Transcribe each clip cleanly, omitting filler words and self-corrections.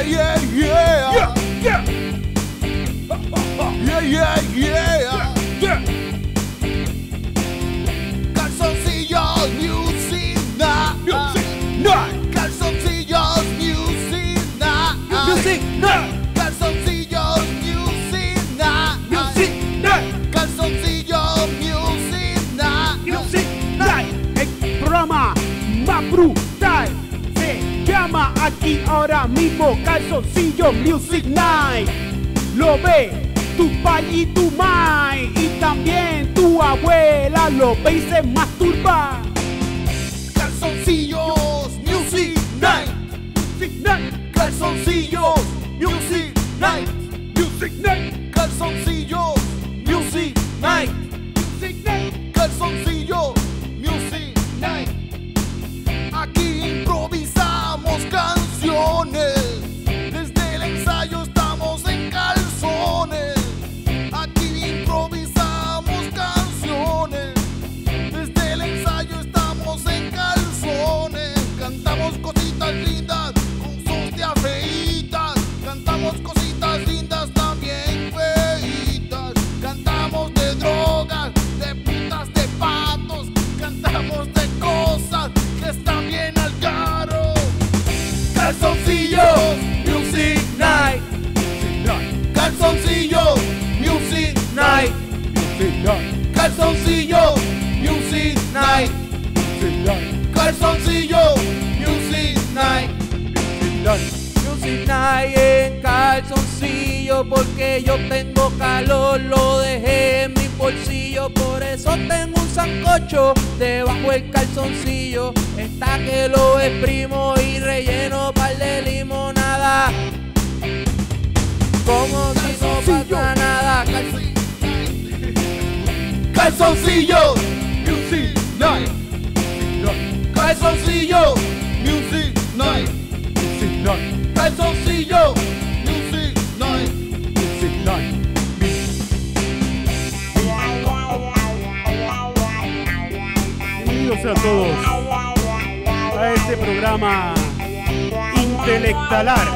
Yeah, yeah, yeah. Yeah, yeah. Yeah, yeah, yeah. Yeah. Calzoncillos Music Night. Music Night. Calzoncillos Music Night. Music Night. Calzoncillos Music Night. Music Night. Calzoncillos Music Night. Music Night. El programa más brutal se llama aquí ahora mismo Calzoncillo Music Night. Lo ve tu pai y tu mai, y también tu abuela lo ve y se masturba. Calzoncillos Music Night. Music Night. Calzoncillos Music Night. Music Night. Calzoncillos Music Night. Music Night. Calzoncillos Music Night. Aquí improvisamos canciones. Desde el ensayo estamos en calzones. Aquí improvisamos canciones. Desde el ensayo estamos en calzones. Cantamos cositas lindas con sus de afeitas. Cantamos cositas lindas también feitas. Cantamos de drogas, de putas, de patos. Cantamos de cosas que están bien al caro. Calzoncillos Music Night. Calzoncillos Music Night. Calzoncillos Music Night. Calzoncillos Music Night. Music Night en calzoncillo, porque yo tengo calor, lo dejé en mi bolsillo, por eso tengo un sancocho debajo el calzoncillo, está que lo exprimo y relleno par de limonada, como si no pasa nada. Calzoncillos Music Night. Calzoncillos Music Night. Calzoncillos Music Night. Bienvenidos a todos a este programa intelectalar.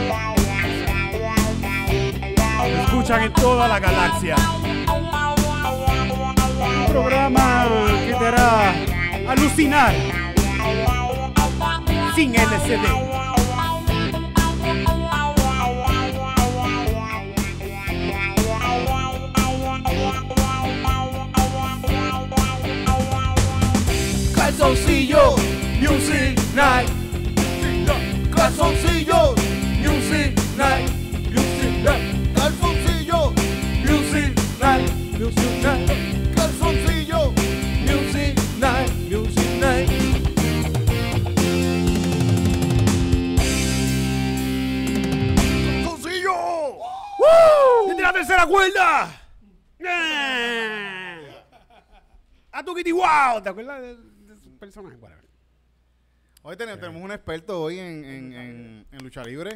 Lo escuchan en toda la galaxia. Un programa que te hará alucinar sin LCD. Calzoncillos Music Night. Calzoncillos Music Night. Calzoncillos Music Night. Calzoncillos Music Night. Music Night. Calzoncillos. ¡Desde la tercera cuerda! ¡A tu kitty wow! ¿Te acuerdas de su personaje? Whatever. Hoy tenemos un experto hoy en lucha libre.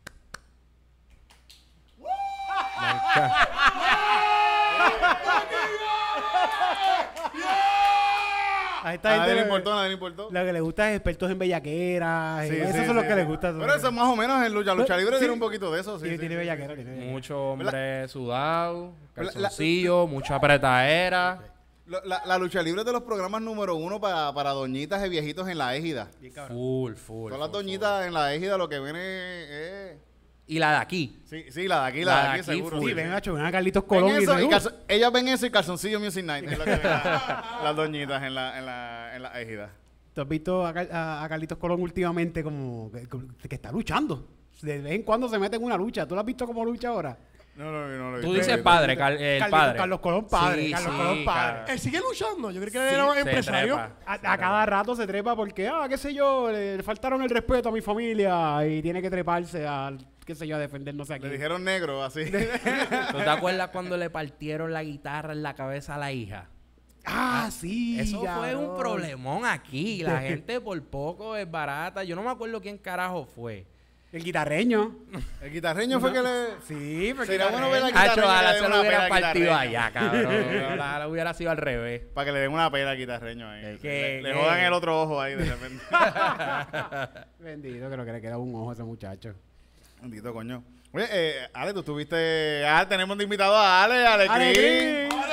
A esta Nadie gente le importó, nadie le importó. lo que le gusta es expertos en bellaqueras. Sí, Esos sí, son los sí. que les gusta. Pero eso más o menos en lucha libre Sí. tiene un poquito de eso. Sí, Tiene, sí, tiene sí, bellaquera, sí. tiene bellaquera. Mucho hombre sudado, calzoncillo, mucha apretadera. La lucha libre es de los programas número 1 para doñitas y viejitos en la égida. Bien cabrón. Full. Todas las doñitas en la égida lo que ven es... Y la de aquí. Sí, la de aquí, La de aquí aquí, seguro. full. Sí, ven a Carlitos Ven Colón y eso, y dice, ellas ven eso y Calzoncillo Music Night. Es lo que ven las doñitas en la égida. ¿tú has visto a Carlitos Colón últimamente como que está luchando? De vez en cuando se mete en una lucha. ¿Tú lo has visto como lucha ahora? No lo he Tú visto. dices padre, el Carlitos- padre. Carlos Colón padre. Sí, Carlos sí, Colón padre. cabrón. Él sigue luchando. Yo creo que él Sí, era un se empresario. trepa. A cada rato se trepa porque, qué sé yo, le faltaron el respeto a mi familia y tiene que treparse a, qué sé yo, a defender no sé a Le quién. dijeron negro, así. ¿Tú te acuerdas cuando le partieron la guitarra en la cabeza a la hija? Ah, sí. Eso fue cabrón. un problemón aquí. La gente por poco es barata. Yo no me acuerdo quién carajo fue. El guitarreño. El guitarreño fue que le... Sí, porque Sería bueno ver la Hacho, guitarreña ojalá que le se den lo una hubieran pela al partido guitarreño. allá, cabrón. Ojalá hubiera sido al revés. Para que le den una pela al guitarreño ahí. ¿Qué? Le jodan el otro ojo ahí de repente. Bendito, creo que le queda un ojo a ese muchacho. Bendito, coño. Oye, Ale, tú estuviste... tenemos de invitado a Ale Ale Green. Green.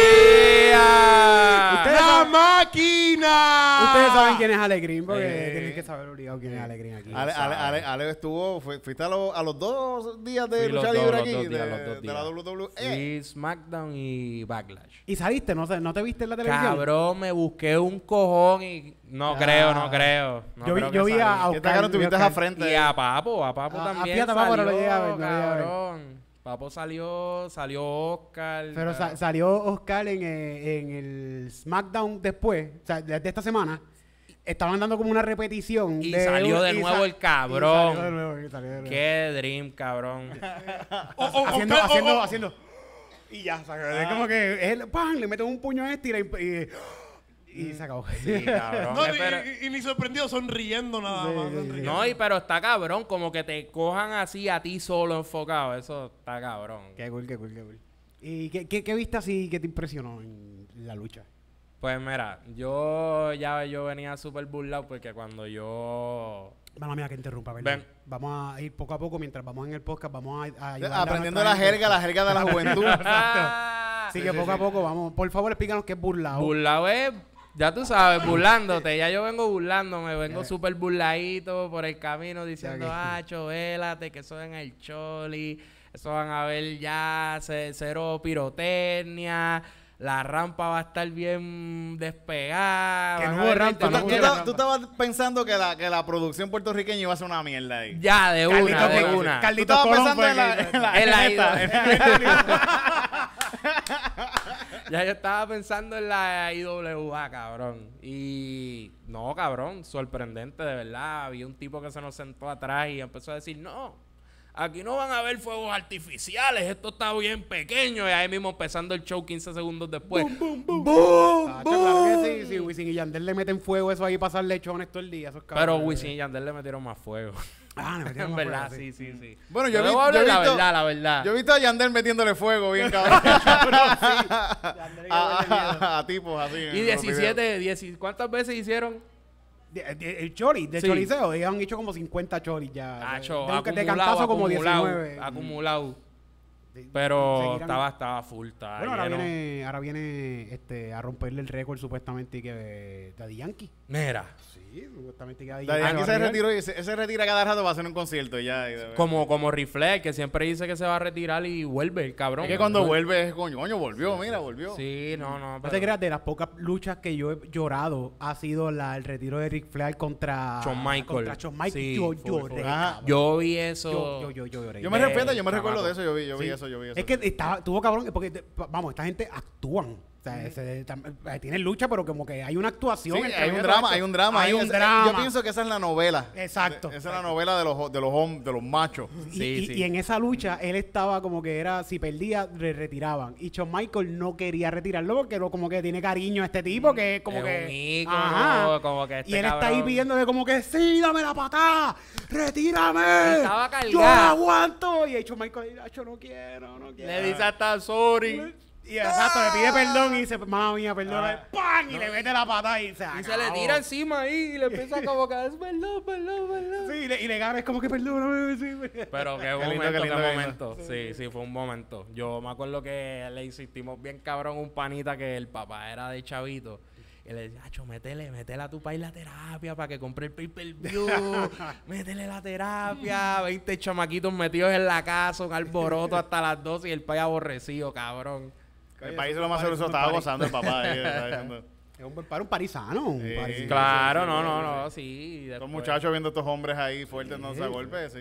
Yeah. ¡La máquina! Ustedes saben quién es Ale Green, porque tienen que saber obligado quién es Ale Green aquí. Ale estuvo... Fuiste a los 2 días de Fui los lucha dos, libre los aquí, 2 días, de los 2 días. la WWE. Sí, SmackDown y Backlash. ¿Y saliste? ¿No te viste en la televisión? Cabrón, me busqué un cojón y... No creo. No Yo vi a ¿Qué tal que no tuviste a frente? Y a Papo también fíjate, Papo, no lo salió, llegué a ver, no lo llegué a ver. cabrón. Papo salió Oscar. Pero salió Oscar en el SmackDown después, o sea, de esta semana. Estaban dando como una repetición. Y salió de nuevo el cabrón. Salió de nuevo. Qué dream, cabrón. Haciendo. Y ya, es como que él, ¡pam! Le meten un puño a este y se acabó. Sí, cabrón. No, Pero- y ni sorprendido, sonriendo nada más. sonriendo. No, pero está cabrón, como que te cojan así a ti solo enfocado. Eso está cabrón. Qué cool. ¿Y qué viste así que te impresionó en la lucha? Pues mira, yo venía súper burlado porque cuando yo... Mala mía que interrumpa, ¿verdad? Ven. Vamos a ir poco a poco mientras vamos en el podcast, vamos a ayudar a Aprendiendo nuestra gente. la jerga de la juventud. Así que poco a poco vamos. Por favor, explícanos qué es burlado. Burlado es, ya tú sabes, burlándote. Ya yo vengo burlándome, vengo súper burladito por el camino diciendo, vélate, que eso en el choli, eso van a ver ya cero pirotecnia, la rampa va a estar bien despegada. Que van no a hubo ver rampa, gente no que- hubo rampa. Tú estabas pensando que la producción puertorriqueña iba a ser una mierda ahí. Ya, de una. Carlitos Tú estabas Colón pensando fue en la Él ha neta. ido. Ya yo estaba pensando en la IWA, cabrón. Y no, cabrón, sorprendente, de verdad. Había un tipo que se nos sentó atrás y empezó a decir, no, aquí no van a haber fuegos artificiales, esto está bien pequeño. Y ahí mismo empezando el show 15 segundos después. Tacho, claro que sí, sí, Wisin y Yandel le meten fuego eso ahí pasar lechones todo el día. Esos Pero cabrones. Wisin y Yandel le metieron más fuego. Le metieron En más verdad, fuego, sí. Bueno, Yo yo debo hablar la visto- verdad. Yo he visto a Yandel metiéndole fuego bien cabrón. Yandel que huele miedo. a tipos así. Y en los videos. 17, ¿cuántas veces hicieron? El chori, de Sí. choliseo, ellos han hecho como 50 choris ya. Hacho, de cantazo como 19. acumulado. Sí, Pero seguirán. estaba full, estaba Bueno, ahora lleno. viene a romperle el récord supuestamente que Daddy Yankee. Mira, Sí, supuestamente que Daddy Daddy Yankee va a se retirar. retiró y se retira cada rato para hacer un concierto y ya. como Rifle, que siempre dice que se va a retirar y vuelve el cabrón. Es que cuando vuelve es coño, volvió, mira, volvió. Sí, no. No pero- te creas, de las pocas luchas que yo he llorado ha sido el retiro de Ric Flair contra Shawn Michaels. Contra Shawn Michaels. Sí, yo full, lloré. full. cabrón. Yo vi eso. Yo lloré. Yo me Ve, recuerdo, yo me recuerdo chamaco. de eso, yo vi Sí. eso. Es que tuvo cabrón, porque vamos, esta gente actúan. O sea, tienen lucha, pero como que hay una actuación. Sí, entre hay un medio de drama, esto. hay un drama. Hay un Ese- drama. Yo pienso que esa es la novela. Exacto. Esa es la novela de los machos. Sí, sí. Y en esa lucha, él estaba como que era, si perdía, le retiraban. Y Shawn Michaels no quería retirarlo porque como que tiene cariño a este tipo, que es como Es que... un ícono, Ajá. como que este y él está ahí cabrón- pidiéndole como que, sí, dame la patada, retírame. Estaba cargado. Yo la aguanto. Y Shawn Michaels, yo no quiero. Le dice hasta sorry. Y exacto, le pide perdón y dice, mamá mía, perdóname. ¡Pam! Y le mete la patada y se Y se le tira encima ahí y le empieza como que es perdón. Sí, y le gana, es como que perdóname. Sí. Pero qué lindo, momento, qué lindo, qué qué momento. Sí, fue un momento. Yo me acuerdo que le insistimos bien cabrón a un panita que el papá era de chavito. Y le decía, Acho, métele a tu país la terapia para que compre el pay-per-view. Métele la terapia. 20 chamaquitos metidos en la casa, un alboroto hasta las 12 y el país aborrecido, cabrón. El país lo más seguro se lo estaba gozando el papá. Ahí, estaba diciendo. Es un parisano. Un Sí. parisano. Claro, sí, no, sí. Estos después- muchachos viendo a estos hombres ahí fuertes dándose a golpes. Sí.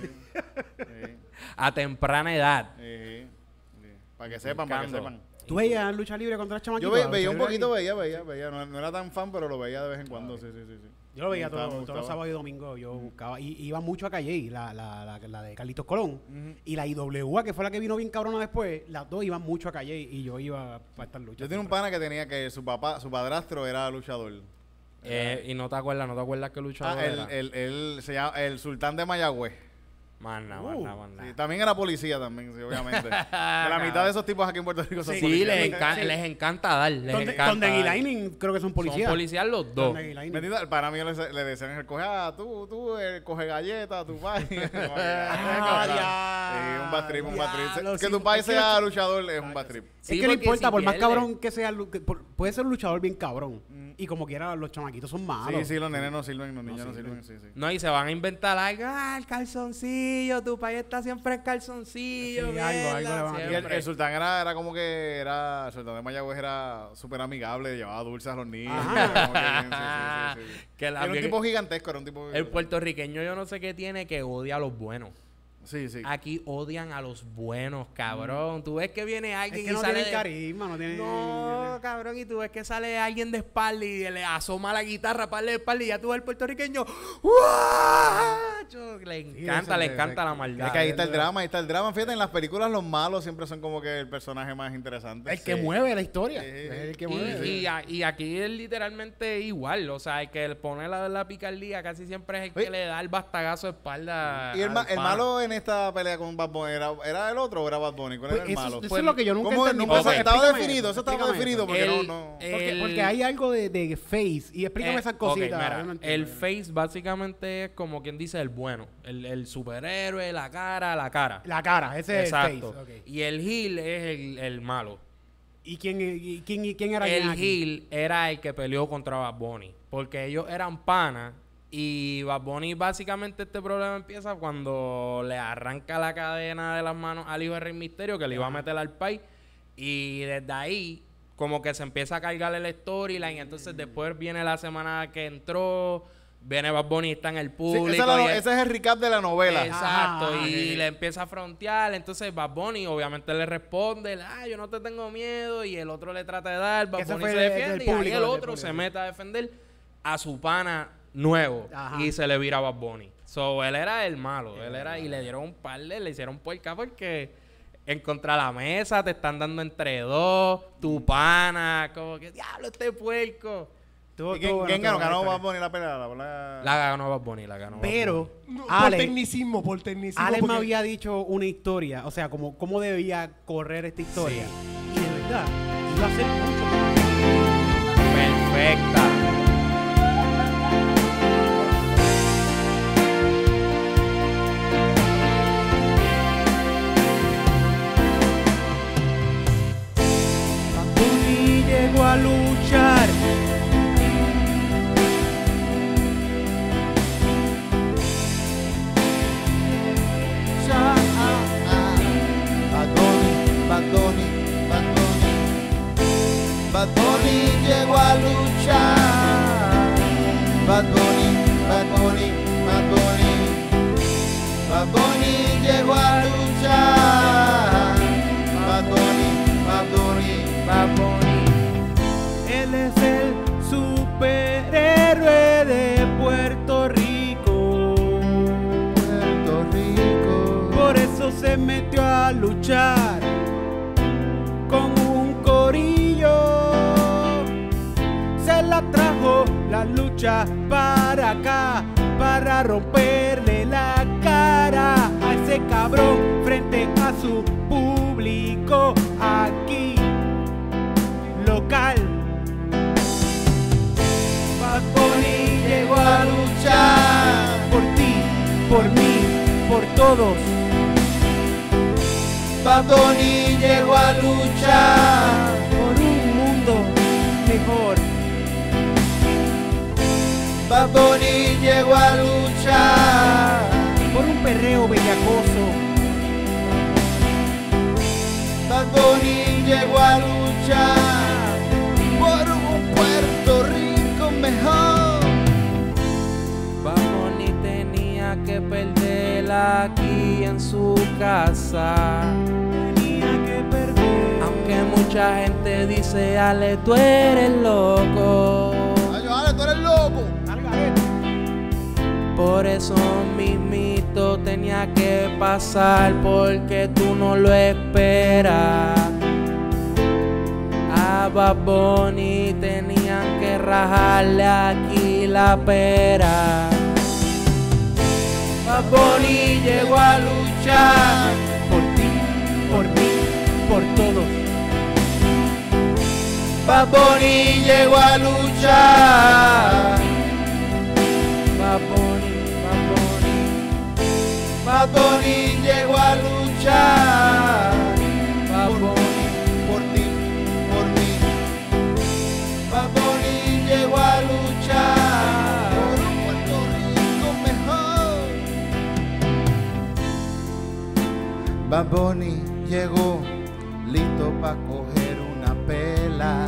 A temprana edad. Para que sepan, para que Buscando. sepan. ¿Tú veías lucha libre contra chamaquitos? Yo La lucha veía un libre poquito, aquí? veía. No era tan fan, pero lo veía de vez en cuando. Sí. Yo lo veía Me gustaba, me todos los gustaba. sábados y domingos. Yo buscaba. Y iba mucho a Calle, la de Carlitos Colón. Y la IWA, que fue la que vino bien cabrona después, las dos iban mucho a Calle y yo iba para estas luchas. Yo tenía un pana que tenía que su padrastro era luchador. Y no te acuerdas que luchador era. Él se llama el Sultán de Mayagüez. Más nada. Sí, también era policía también, sí, obviamente. La mitad de esos tipos aquí en Puerto Rico son Sí, policías. les encanta dar. Con Deggy Lightning creo que son policías. Son policías los dos. Con Deggy Lightning. Bendito, para mí le decían el coge, tú coge galletas, tu país. Sí, un bad trip. Diablo, Que sí, tu país es que sea luchador es un bad trip. Sí, es que no porque importa, si por más pierde- cabrón que sea, puede ser un luchador bien cabrón. Y como quiera, los chamaquitos son malos. Sí, los nenes no sirven, los niños no sirven, sí. No, y se van a inventar algo. El calzoncillo, tu país está siempre en calzoncillo. Sí, mierda, algo le van a- Y siempre. el sultán era como que el sultán de Mayagüez era súper amigable, llevaba dulces a los niños. Ajá. Como que, sí. Que Era un tipo gigantesco, era un tipo... El puertorriqueño yo no sé qué tiene que odia a los buenos. Sí. Aquí odian a los buenos, cabrón. Tú ves que viene alguien Es que y no sale tienen de... carisma, no tienen... No, cabrón, y tú ves que sale alguien de espalda y le asoma la guitarra para de espalda y ya tú ves el puertorriqueño. ¡Guacho! Le encanta la maldad. Es que ahí está el drama. Fíjate, en las películas los malos siempre son como que el personaje más interesante. El que mueve la historia. Sí. Es el que mueve. Y aquí es literalmente igual. O sea, el que le pone la picardía casi siempre es el Oye. que le da el bastagazo de espalda. Y el al pana. malo en esta pelea con Bad Bunny, ¿era el otro o era Bad Bunny? ¿Cuál Pues era el eso, malo? eso es lo que yo nunca ¿Cómo? entendí. Nunca Ok. estaba Explícame definido, eso estaba explícame definido porque El- no. Porque hay algo de face. Y explícame esas Ok, cositas. mira, yo no entiendo. el face básicamente es como quien dice el bueno. El superhéroe, la cara. La cara, ese Exacto. es el face. Ok. Y el heel es el malo. ¿Y quién era El quién aquí? heel era el que peleó contra Bad Bunny. Porque ellos eran panas. Y Bad Bunny básicamente este problema empieza cuando le arranca la cadena de las manos al hijo de Rey Misterio que le iba a meter al país. Y desde ahí como que se empieza a cargar el storyline. Entonces después viene la semana que entró. Viene Bad Bunny, está en el Sí, público. ese es el recap de la novela. Exacto, Ajá, y ok. le empieza a frontear. Entonces Bad Bunny obviamente le responde, yo no te tengo miedo. Y el otro le trata de dar, Bad Ese Bunny fue se del defiende. Y público, ahí el del otro público. se mete a defender a su pana nuevo. Ajá. Y se le vira a Bad Bunny. So, él era el malo. Y le dieron un par le hicieron puerca porque en contra de la mesa te están dando entre dos, tu pana, como que diablo este puerco. ¿Y quién ganó? ¿Ganó Bad Bunny la pelea? La ganó Bad Bunny, Pero, No, por Ale, tecnicismo. Alex me porque- había dicho una historia, o sea, cómo debía correr esta historia. Y de verdad, iba a ser mucho. Perfecta. Y llegó a luchar. Bad Bunny llegó a luchar. Bad Bunny llegó a luchar. Bad Bunny. Él es el superhéroe de Puerto Rico. Puerto Rico. Por eso se metió a luchar con un corillo. Se la trajo la lucha para acá, para romperle la cara a ese cabrón frente a su público aquí local. Bad Bunny llegó a luchar por ti, por mí, por todos. Bad Bunny llegó a luchar. Por un mundo mejor. Bad Bunny llegó a luchar. Por un perreo bellacoso. Bad Bunny llegó a luchar por un Puerto Rico mejor. Bad Bunny tenía que perder aquí en su casa. Tenía que perder. Aunque mucha gente dice, Ale, tú eres loco. Ay, vale, tú eres loco. Por eso mismito tenía que pasar, porque tú no lo esperas. A Bad Bunny tenían que rajarle aquí la pera. Bad Bunny llegó a luchar Por ti, por mí, por todos. Bad Bunny llegó a luchar. Bad Bunny, Bad Bunny. Bad Bunny llegó a luchar. Bad Bunny. Por ti, por mí. Bad Bunny llegó a luchar por un Puerto Rico mejor. Bad Bunny llegó listo pa' coger una pela.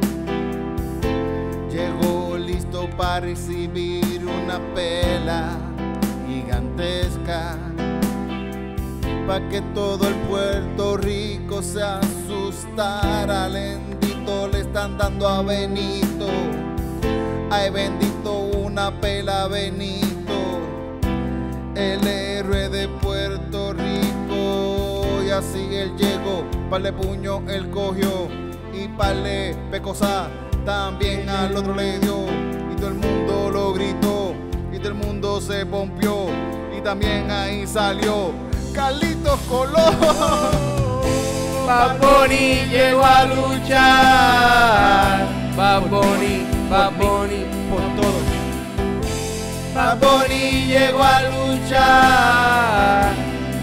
Llegó listo para recibir una pela gigantesca, pa' que todo el Puerto Rico se asustara. Lendito le están dando a Benito. Ay, bendito, una pela Benito, el héroe de Puerto Rico. Y así él llegó, parle puño él cogió y parle pecosa también al otro le dio. Y todo el mundo lo gritó y todo el mundo se pompió. Y también ahí salió Carlitos Colón. Bad Bunny llegó a luchar. Bad Bunny, Bad Bunny. Por todos. Bad Bunny llegó a luchar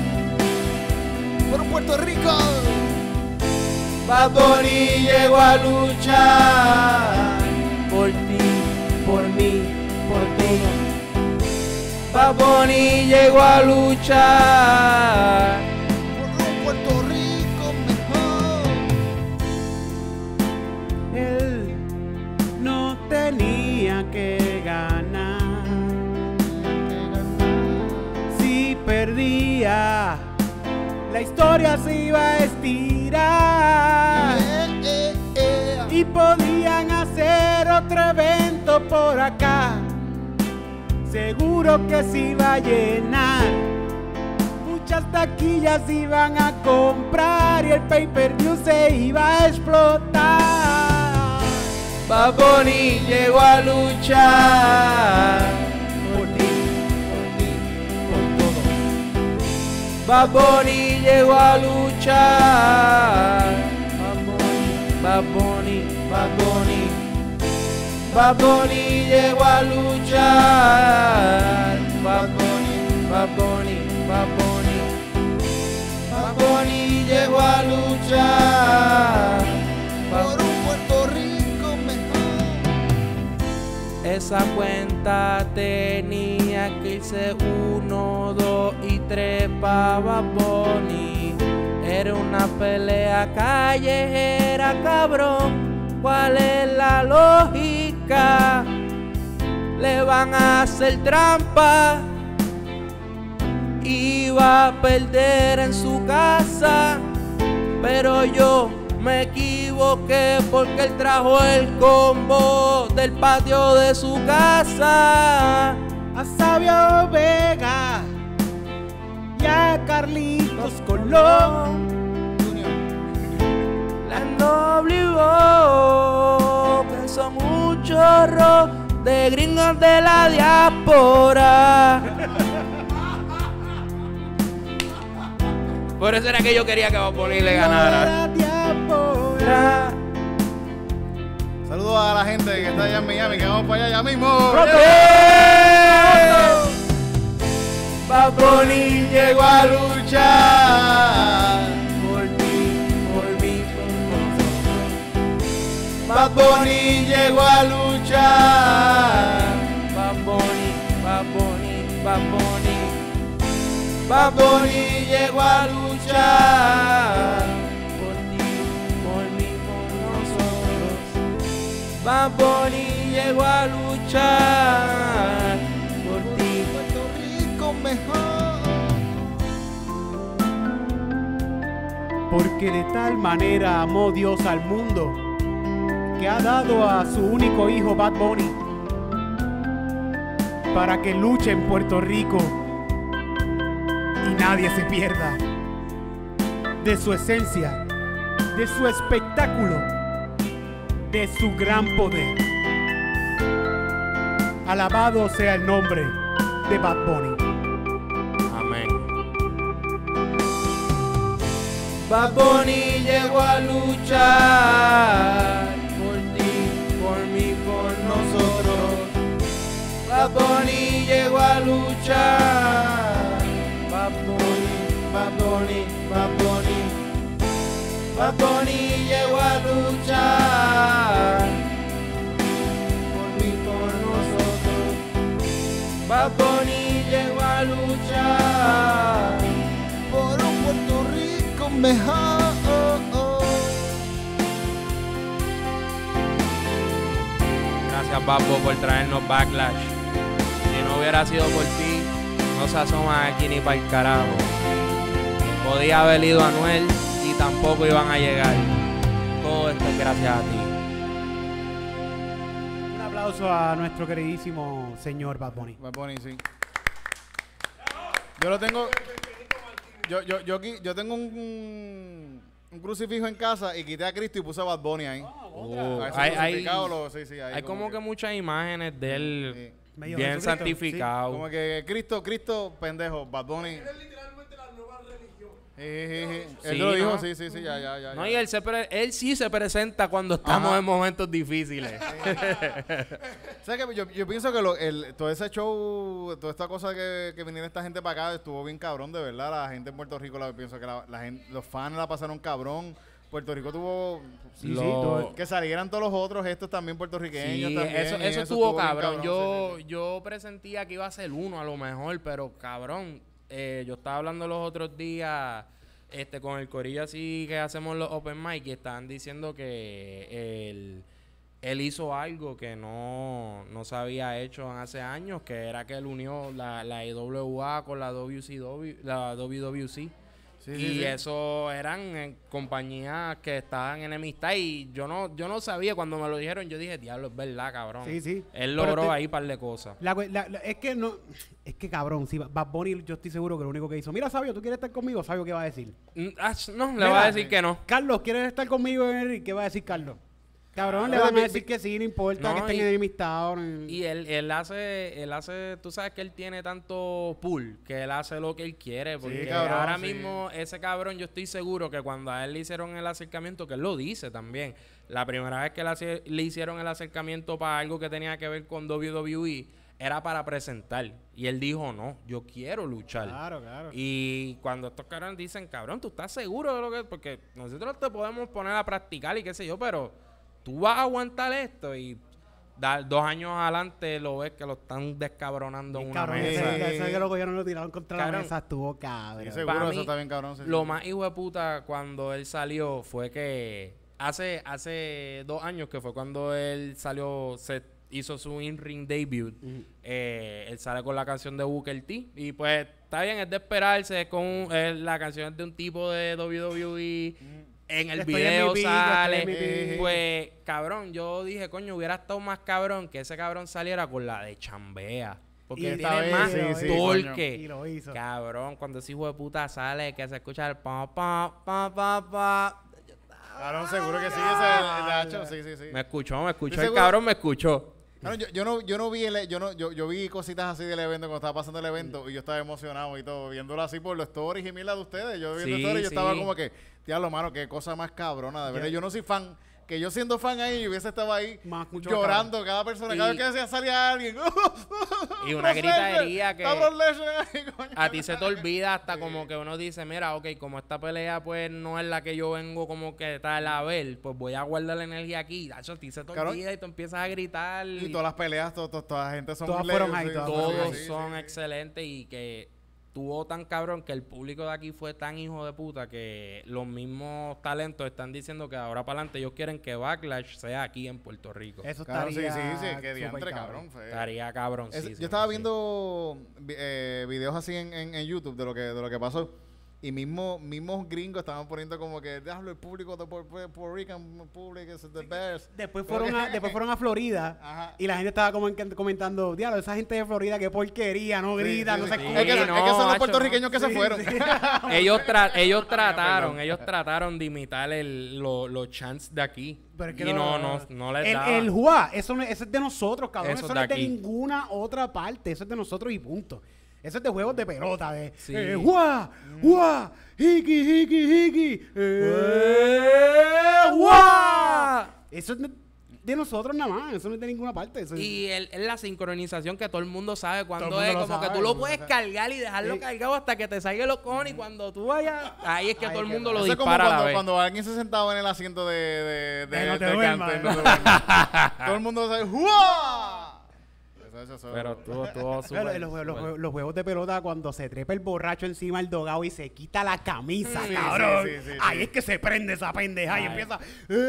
por Puerto Rico. Bad Bunny llegó a luchar Por ti, por mí, por todos. Bad Bunny llegó a luchar por un Puerto Rico mejor. Él no tenía que ganar. Si perdía, la historia se iba a estirar. Y podían hacer otro evento por acá. Seguro que se iba a llenar. Muchas taquillas iban a comprar y el pay-per-view se iba a explotar. Bad Bunny llegó a luchar Por ti, por todo. Bad Bunny llegó a luchar. Bad Bunny, Bad Bunny, Bad Bunny llegó a luchar. Bad Bunny, Bad Bunny, Bad Bunny, Bad Bunny llegó a luchar por un Puerto Rico mejor. esa cuenta tenía que irse 1, 2 y 3 pa' Bad Bunny. Era una pelea callejera, cabrón. ¿Cuál es la lógica? Le van a hacer trampa y va a perder en su casa. Pero yo me equivoqué porque él trajo el combo del patio de su casa. A Sabio Vega y a Carlitos Colón. La obligó, que son un chorro de gringos de la diáspora. Por eso era que yo quería que Bad Bunny le ganara. La diáspora. Saludos a la gente que está allá en Miami, que vamos para allá ya mismo. Bad Bunny llegó a luchar Por ti, por mí, por nosotros. Bad Bunny llegó a luchar. Bad Bunny, Bad Bunny, Bad Bunny. Bad Bunny llegó a luchar Por ti, por mí, por nosotros. Bad Bunny llegó a luchar Por ti, Puerto Rico mejor. Porque de tal manera amó Dios al mundo que ha dado a su único hijo Bad Bunny para que luche en Puerto Rico y nadie se pierda de su esencia, de su espectáculo, de su gran poder. Alabado sea el nombre de Bad Bunny. Bad Bunny llegó a luchar por ti, por mí, por nosotros. Bad Bunny llegó a luchar. Bad Bunny, Bad Bunny, Bad Bunny. Bad Bunny llegó a luchar por mí, por nosotros. Bad Bunny llegó a luchar Por un Puerto Rico mejor. Gracias, Babbo, por traernos Backlash. Si no hubiera sido por ti, no se asoman aquí ni para el carajo. Podía haber ido Anuel y tampoco iban a llegar. Todo esto es gracias a ti. Un aplauso a nuestro queridísimo señor Bad Bunny. Bad Bunny, sí. Yo lo tengo. Yo tengo un crucifijo en casa y quité a Cristo y puse a Bad Bunny ahí. Hay Hay como que muchas imágenes de él Sí. Medio bien Jesucristo, santificado. Como que Cristo, pendejo, Bad Bunny. Es literalmente la nueva religión. Él Sí, lo dijo, ¿no? sí, ya. No, y él sí se presenta cuando estamos Ajá. en momentos difíciles. ¿Sabes qué? Yo pienso que todo ese show, toda esta cosa que viniera esta gente para acá estuvo bien cabrón, de verdad. La gente en Puerto Rico, pienso que la gente, los fans la pasaron cabrón. Puerto Rico tuvo que salieran todos los otros estos también puertorriqueños. Sí, también, eso y estuvo bien cabrón. sí. Yo presentía que iba a ser uno a lo mejor, pero cabrón, yo estaba hablando los otros días con el corillo así que hacemos los open mic y estaban diciendo que él hizo algo que no se había hecho hace años, que era que él unió la IWA con la WWC. Y eso eran compañías que estaban en enemistad y yo no sabía cuando me lo dijeron. Yo dije, diablo, es verdad, cabrón. Sí. Él Pero logró ahí un par de cosas. Es que cabrón, si Bad Bunny, yo estoy seguro que lo único que hizo, mira, Sabio, ¿tú quieres estar conmigo? Sabio, ¿qué va a decir? No, le Mira, va a decir que no. Carlos, ¿quieres estar conmigo en el ring? ¿Qué va a decir Carlos? Cabrón, le Pero van a decir que sí, no importa no, que estén y- enemistados. Y él hace, tú sabes que él tiene tanto pull, que él hace lo que él quiere, porque cabrón, ahora sí. mismo ese cabrón, yo estoy seguro que cuando a él le hicieron el acercamiento, que él lo dice también, la primera vez que le hicieron el acercamiento para algo que tenía que ver con WWE, era para presentar, y él dijo, no, yo quiero luchar. Claro. Y cuando estos cabrones dicen, cabrón, ¿tú estás seguro de lo que...? Porque nosotros te podemos poner a practicar y qué sé yo, pero tú vas a aguantar esto y 2 años adelante lo ves que lo están descabronando en una Cabrón, mesa. ese que los gobiernos lo tiraron contra la Cabrón. mesa, estuvo cabrón. Sí, seguro, Para eso mí, está bien cabrón. Sí, Lo sí. más hijo de puta cuando él salió fue que hace 2 años, que fue cuando él salió, hizo su in-ring debut, él sale con la canción de Booker T. Y pues está bien, es de esperarse, la canción es de un tipo de WWE. En el Estoy video en mi pico, sale, estoy en mi pico. pues cabrón, yo dije, coño, hubiera estado más cabrón que ese cabrón saliera con la de Chambea. Porque Y tiene esta más vez, sí, torque. Y lo hizo. Cabrón, cuando ese hijo de puta sale, que se escucha el pa, pa, pa, pa, pa. Cabrón, seguro que sí, ese es el sí. Me escuchó ¿Estoy el seguro? cabrón, me escuchó. Claro, yo no vi yo vi cositas así del evento cuando estaba pasando el evento y yo estaba emocionado y todo, viéndolo así por los stories y mierda de ustedes. Yo viendo Sí, stories y yo estaba sí. como que, diablo, mano, qué cosa más cabrona, de verdad. Yo no soy fan, que yo siendo fan ahí hubiese estado ahí Mucho llorando cada persona, cada vez que decía salía alguien. Y una gritadería que Cabrón, ahí, coño. a ti se te olvida hasta como que uno dice, mira, ok, como esta pelea pues no es la que yo vengo como que tal a ver, pues voy a guardar la energía aquí. Dacho, a ti se te Cabrón. olvida y tú empiezas a gritar. Y todas las peleas, toda la gente son Todas fueron ahí, sí, todas sí, Todos sí, son sí. excelentes y que tuvo tan cabrón que el público de aquí fue tan hijo de puta que los mismos talentos están diciendo que ahora para adelante ellos quieren que Backlash sea aquí en Puerto Rico. Eso Cabrón, sí, estaría sí, qué súper diantre, cabrón. fue- Estaría cabrón. Yo estaba viendo videos así en YouTube de lo que pasó. Y mismos gringos estaban poniendo como que, déjalo, el público de Puerto Rican public is the best. Después fueron a Florida Ajá. y la gente estaba comentando, diablo, esa gente de Florida, qué porquería, no grita, Sí, no sí, se sí. escucha. Es que son no, los macho, puertorriqueños que se fueron. ellos trataron de imitar los chants de aquí. Pero es que y no les daba. El Juá, eso es de nosotros, cabrón. Eso Eso de no es de aquí. ninguna otra parte. Eso es de nosotros y punto. Eso es de juegos de pelota, de Sí. ¡guau! ¡guau! ¡Hiki, hiki, hiki! ¡guau! Eso es de nosotros nada más, eso no es de ninguna parte. Eso es- Y es la sincronización que todo el mundo sabe cuando Todo el es, mundo lo como que sabe, tú todo lo el puedes mundo lo cargar y dejarlo Sí. cargado hasta que te salga los cojones y cuando tú vayas, ahí es que Ahí todo el que mundo va. lo Eso es como dispara a la cuando, vez. cuando alguien se sentaba en el asiento de no te de duermas, Cante, ¿no? no te duermas. Todo el mundo sabe ¡Juá! Eso. Pero estuvo Pero súper... los juegos de pelota, cuando se trepa el borracho encima del dogado y se quita la camisa, Sí, cabrón. sí, Ahí sí. es que se prende esa pendeja y Ay. empieza.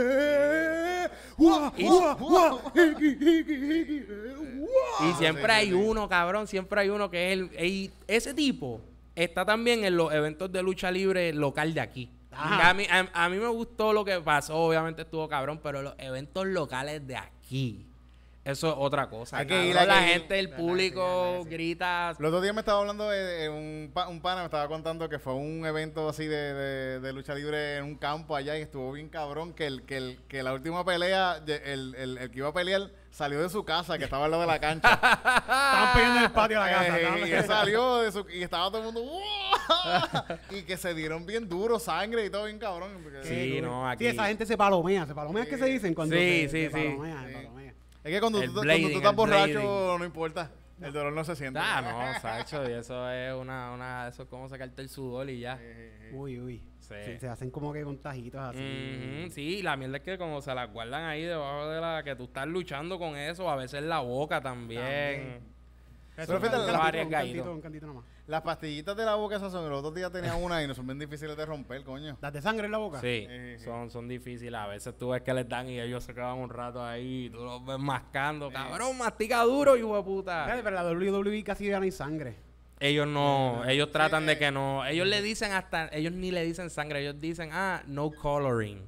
¡Guau, guau, guau! Hiki, hiki, hiki, guau. Y siempre sí, hay sí. uno, cabrón, siempre hay uno que es ese tipo está también en los eventos de lucha libre local de aquí. Ajá. A mí me gustó lo que pasó, obviamente estuvo cabrón, pero los eventos locales de aquí, eso es otra cosa. Hay que cabrón. ir, hay La que ir. gente, el público grita. Los otros días me estaba hablando de un pana, me estaba contando que fue un evento así de lucha libre en un campo allá y estuvo bien cabrón que la última pelea, el que iba a pelear salió de su casa, que estaba al lado de la cancha. Estaban peleando en el patio de la casa. estaban y él peleando. salió de su, y estaba todo el mundo ¡Uah! Y que se dieron bien duro, sangre y todo bien cabrón. porque- Sí, no, aquí. Sí, esa gente se palomea. ¿Se palomea es que se dicen? Cuando Sí, se sí. palomea, Sí. se palomea. Es que cuando El tú blading, estás el borracho, blading. no importa. El dolor no se siente. Ah, no, Sacho, y eso es eso es como sacarte el sudor y ya. Uy. Sí. Se hacen como que contagitos así. Ujú, sí, la mierda es que como se las guardan ahí debajo de la que tú estás luchando con eso, a veces la boca también. Eso Pero fíjate, un la- cantito, varias un gallitos. cantito, un cantito nomás. Las pastillitas de la boca esas son, los otros días tenía una y no son bien difíciles de romper, coño. ¿Das de sangre en la boca? Sí, Sí. son difíciles. A veces tú ves que les dan y ellos se quedan un rato ahí y tú los ves mascando. Cabrón, mastica duro, hijo de puta. Espérate, pero la WWE casi ya no hay sangre. Ellos no, ellos tratan de que no. Ellos le dicen ellos ni le dicen sangre, ellos dicen, no coloring.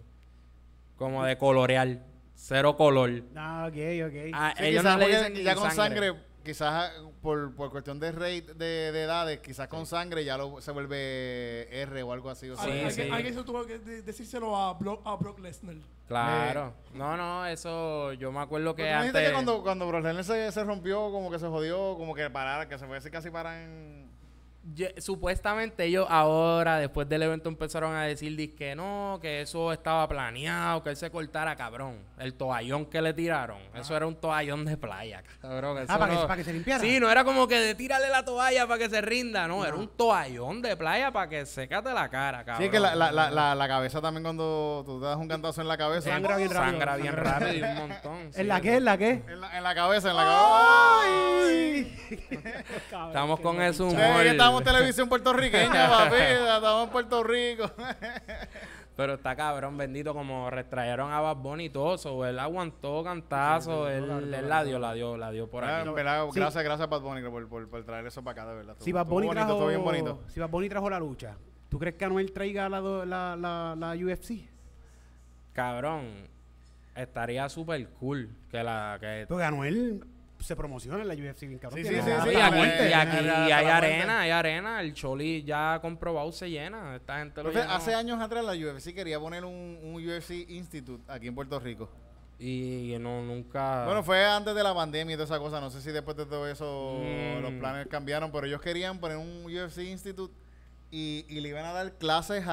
Como de colorear, cero color. Ah, ok. Ah, Sí, ellos quizás no le porque dicen ni ya con sangre, quizás por cuestión de rate de edades, quizás con sangre ya se vuelve R o algo así. O sea, Sí, sí. Alguien se tuvo que decírselo a Brock Lesnar. Claro. No, eso yo me acuerdo que Pero tú dijiste antes... que cuando Brock Lesnar se rompió, como que se jodió, como que parara, que se fue así casi para en... Supuestamente ellos ahora, después del evento, empezaron a decir que no, que eso estaba planeado, que él se cortara, cabrón. El toallón que le tiraron, eso era un toallón de playa, cabrón. Eso para que se limpiara. Sí, no era como que de tírale la toalla para que se rinda, no, era un toallón de playa para que secate la cara, cabrón. Sí, es que la cabeza también cuando tú te das un cantazo en la cabeza. Sangra bien rápido. Sangra bien rápido y un montón. ¿En la qué? ¿En la qué? En la cabeza, en la cabeza. ¡Ay! Estamos con ese Sí, humor. que estamos en televisión puertorriqueña, papi. Estamos en Puerto Rico. Pero está cabrón, bendito, como retrayeron a Bad Bunny y todo eso. Él aguantó cantazo, él la dio por Ah, aquí. en verdad, Sí. gracias Bad Bunny por traer eso para acá, de verdad. Si Bad Estuvo Bunny bonito, trajo, estuvo bien bonito. si Bad Bunny trajo la lucha, ¿tú crees que Anuel traiga la UFC? Cabrón, estaría súper cool que Porque Anuel se promociona en la UFC bien cabrón. Sí, Tiene sí, una- sí, y sí. aquí, Anuel, y aquí Anuel, hay la arena, el Choli ya comprobado se llena. Esta gente lo Profe, llenó. hace años atrás la UFC quería poner un UFC Institute aquí en Puerto Rico. Y no, nunca. Bueno, fue antes de la pandemia y toda esa cosa. No sé si después de todo eso Mm. los planes cambiaron, pero ellos querían poner un UFC Institute y le iban a dar clases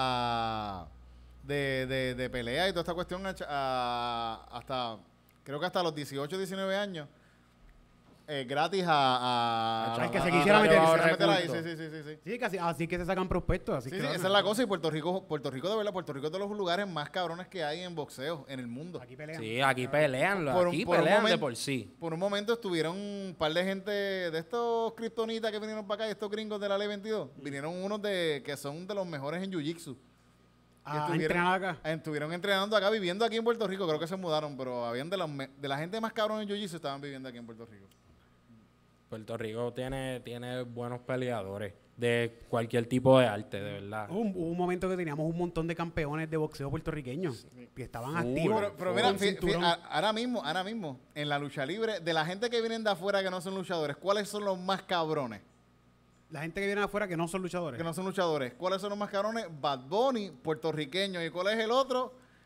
de pelea y toda esta cuestión hasta, creo que hasta los 18, 19 años. Gratis Al que se quisiera meter. ahí. Sí. Sí, casi, así que se sacan prospectos. Así Sí, que sí, lo esa hacen. es la cosa. Y Puerto Rico de verdad, Puerto Rico es de los lugares más cabrones que hay en boxeo en el mundo. Aquí pelean. Sí, aquí pelean, Por un- aquí por un pelean de momento- por sí. Por un momento estuvieron un par de gente de estos kriptonitas que vinieron para acá, y estos gringos de la Ley 22. Vinieron unos que son de los mejores en jiu-jitsu. A entrenar acá. Estuvieron entrenando acá, viviendo aquí en Puerto Rico. Creo que se mudaron, pero habían de la gente más cabrón en jiu-jitsu estaban viviendo aquí en Puerto Rico. Puerto Rico tiene buenos peleadores de cualquier tipo de arte, de verdad. Hubo un momento que teníamos un montón de campeones de boxeo puertorriqueños que estaban activos. Pero mira, con cinturón. ahora mismo, en la lucha libre, de la gente que vienen de afuera que no son luchadores, ¿cuáles son los más cabrones? La gente que viene de afuera que no son luchadores. Que no son luchadores. ¿Cuáles son los más cabrones? Bad Bunny, puertorriqueño. ¿Y cuál es el otro?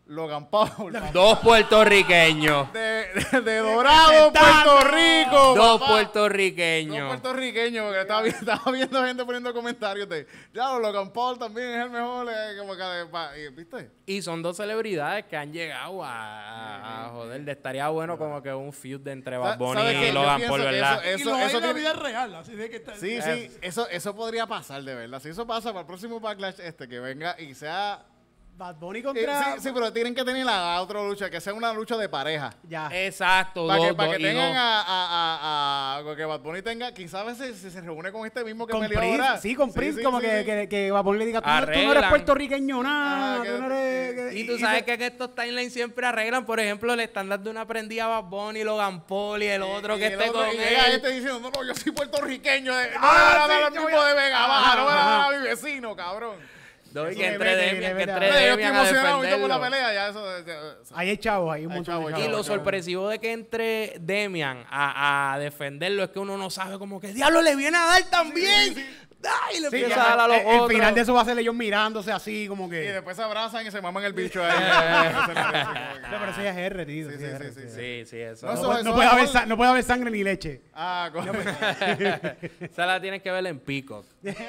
Logan Paul. Dos puertorriqueños. De Dorado, Puerto Rico. Dos papá. puertorriqueños. Dos puertorriqueños, porque estaba viendo gente poniendo comentarios de, ya, Logan Paul también es el mejor, como que, ¿viste? Y son dos celebridades que han llegado a joder. Estaría bueno como que un feud de entre Bad Bunny ¿Sabes qué? y Yo Logan pienso Paul, que ¿verdad? Y lo hay en la tiene- vida real, así de que está. Sí, eso podría pasar, de verdad. Si eso pasa para el próximo Backlash que venga y sea... Bad Bunny contra... sí, pero tienen que tener la otra lucha, que sea una lucha de pareja. Ya. Exacto. Para que dos y tengan dos. que Bad Bunny tenga, quizás a veces si se reúne con este mismo que Con peleó Prince, ahora. sí, con Prince, como sí. que Bad Bunny le diga, tú no eres Arreglan. puertorriqueño, nada, Ah, tú no eres... Y tú sabes que en estos timelines siempre arreglan. Por ejemplo, le están dando una prendida a Bad Bunny, Logan Paul y el otro que el esté otro- con y llega él. este diciendo, no, yo soy puertorriqueño, no le Ah, van a dar sí, al yo mismo voy a- de Vega Baja, no me van a dar a mi vecino, cabrón. No, y Eso que le entre mete, Demian, le que mete. entre Yo estoy Demian a emocionado ahorita por la defenderlo. pelea, ya eso... Ahí hay chavos, hay un Hay montón chavos, de hay Y chavos. lo sorpresivo de que entre Demian a defenderlo es que uno no sabe como que diablo le viene a dar también. Ay, le Sí, empieza a dar a los el otros. final de eso va a ser ellos mirándose así, como Y que... después se abrazan y se maman el bicho ahí. No, pero eso ya es R, tío. Sí, sí, sí, es R, sí, sí. Sí, sí, eso. No, No, eso- no puede haber no puede haber sangre ni leche. Ah, Esa la tienes que ver en Peacock.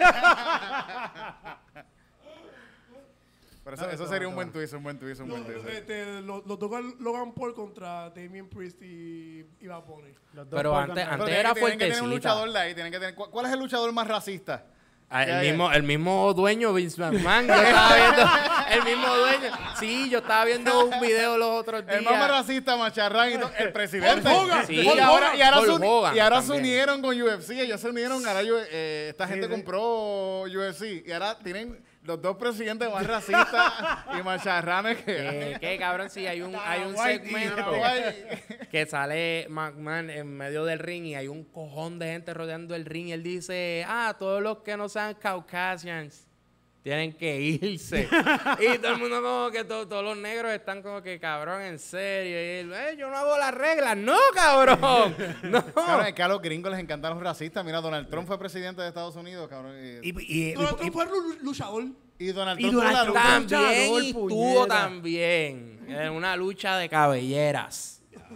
pero eso sería un buen twist, un buen twist. Los dos Logan Paul contra Damien Priest y Bad Bunny. Los dos Pero por antes- contra- antes era tienen que tener un fuertecita. luchador de ahí, tienen que tener... ¿Cuál es el luchador más racista? Ah, Ya, el mismo dueño, Vince McMahon. Yo estaba viendo el mismo dueño. Sí, yo estaba viendo un video los otros días. El más racista, Macharrán y todo, el presidente. Hulk Hogan. Sí. Y ahora, Hulk Hogan se también. unieron con UFC. Ellos se unieron. Ahora esta gente compró UFC. Y ahora tienen los dos presidentes más racistas y macharranes que... ¿Qué cabrón? Sí, hay un segmento que sale McMahon en medio del ring y hay un cojón de gente rodeando el ring y él dice, todos los que no sean Caucasians tienen que irse. Y todo el mundo como que todos los negros están como que, cabrón, en serio. Y él, yo no hago las reglas. No, cabrón. No. Cabrón, es que a los gringos les encantan los racistas. Mira, Donald Trump fue presidente de Estados Unidos, cabrón. Donald Trump fue luchador. Y Donald y Trump Donald fue la Trump lucha. También luchador, y tuvo puñeta. también en una lucha de cabelleras.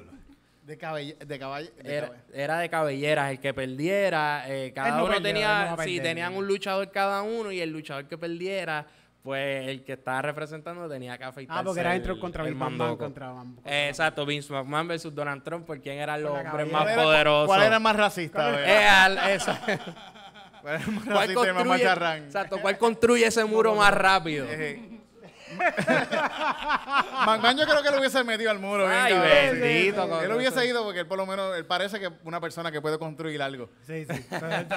Era de cabelleras. El que perdiera, cada Él no uno perdió, él no tenía, va a perder. tenían un luchador cada uno y el luchador que perdiera, pues el que estaba representando tenía que afeitarse. Porque era el- dentro contra el Vince McMahon, mandoco. contra Exacto, Vince McMahon versus Donald Trump, por quién eran los Con la hombres cabellera. más poderosos. ¿Cuál era el más racista? güey? Eso. ¿Cuál era el más ¿Cuál racista y el más construye, macharrán? exacto, ¿cuál construye ese muro más rápido? McMahon yo creo que lo hubiese metido al muro. bien, Ay, cabrón. bendito, Él con hubiese eso. ido porque él por lo menos, él parece que es una persona que puede construir algo. Sí, sí.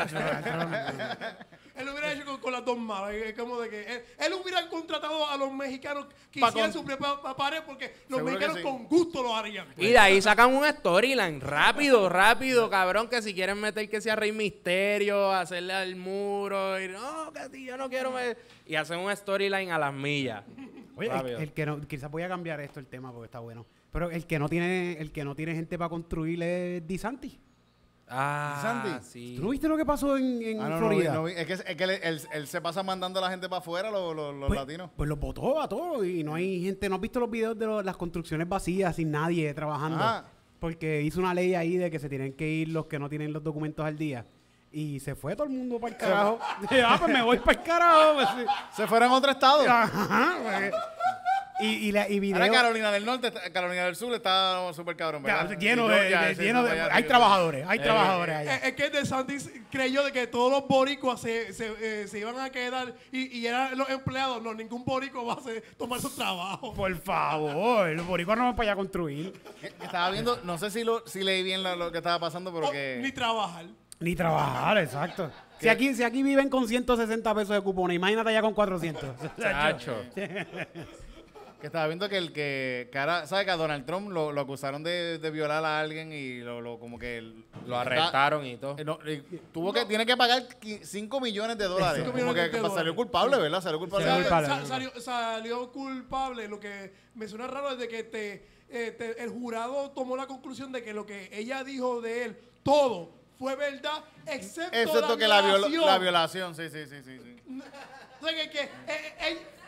Él lo hubiera hecho con las dos manos. Es como de que él hubiera contratado a los mexicanos que Pa' hicieran con- su propia pared porque los Seguro que mexicanos sí. con gusto lo harían. Y de ahí sacan un storyline rápido, cabrón, que si quieren meter que sea Rey Misterio, hacerle al muro, y no, que si yo no quiero y hacen un storyline a las millas. Oye, Rápido. el que no, quizás voy a cambiar esto el tema porque está bueno. Pero el que no tiene gente para construir es DeSantis. Ah, Sandy, sí. ¿Tú no viste lo que pasó en Florida? No vi. Es que él se pasa mandando a la gente para afuera, los Pues- latinos. Pues los votó a todos y no hay gente, ¿no has visto los videos de las construcciones vacías sin nadie trabajando? Ah. Porque hizo una ley ahí de que se tienen que ir los que no tienen los documentos al día. Y se fue todo el mundo para el carajo. Pues me voy para el carajo. Pues, sí. Se fueron a otro estado. Ajá, pues. Y video Ahora Carolina del Norte, Carolina del Sur está súper cabrón, ¿verdad? lleno Y de, ya, sí, lleno de- ya, hay sí, trabajadores allá. Es que DeSantis creyó de que todos los boricuas se iban a quedar y eran los empleados. No, ningún boricua va a tomar su trabajo. Por favor, los boricuas no van para allá a construir. Estaba viendo, no sé si leí bien lo que estaba pasando, pero O que... ni trabajar. Ni trabajar, exacto. Si aquí viven con 160 pesos de cupones, imagínate allá con 400. Chacho. Que estaba viendo que ahora, ¿sabes? Que a Donald Trump lo acusaron de violar a alguien y como que... Lo arrestaron y todo. Tiene que pagar $5 millones. 5 Como millones que de salió dólares. culpable, ¿verdad? Salió culpable. Salió culpable. Lo que me suena raro es de que el jurado tomó la conclusión de que lo que ella dijo de él, todo fue verdad, excepto que la violación, sí. O sea, que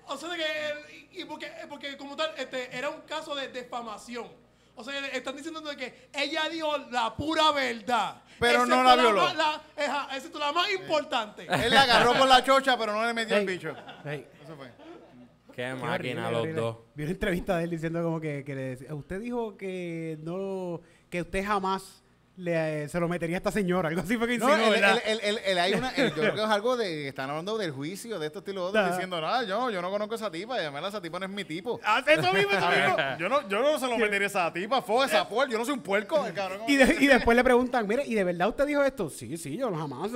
O sea, de que porque como tal, era un caso de defamación. O sea, están diciendo de que ella dijo la pura verdad. Pero no la violó. Excepto la más importante. Él la agarró por la chocha, pero no le metió el bicho. Eso fue. Qué máquina los dos. Vi una entrevista de él diciendo como que le decía, usted dijo que no, que usted jamás se lo metería a esta señora, algo así fue que No, insinuó, ¿verdad? hay una, yo creo que es algo de, están hablando del juicio, de esto estilo otro, Ajá. diciendo, no, yo no conozco a esa tipa, y además esa tipa no es mi tipo. Hace eso mismo, eso mismo. Yo no se lo metería a esa tipa, esa puerca, yo no soy un puerco, el cabrón. Y después le preguntan, mire, ¿y de verdad usted dijo esto? Sí, yo jamás.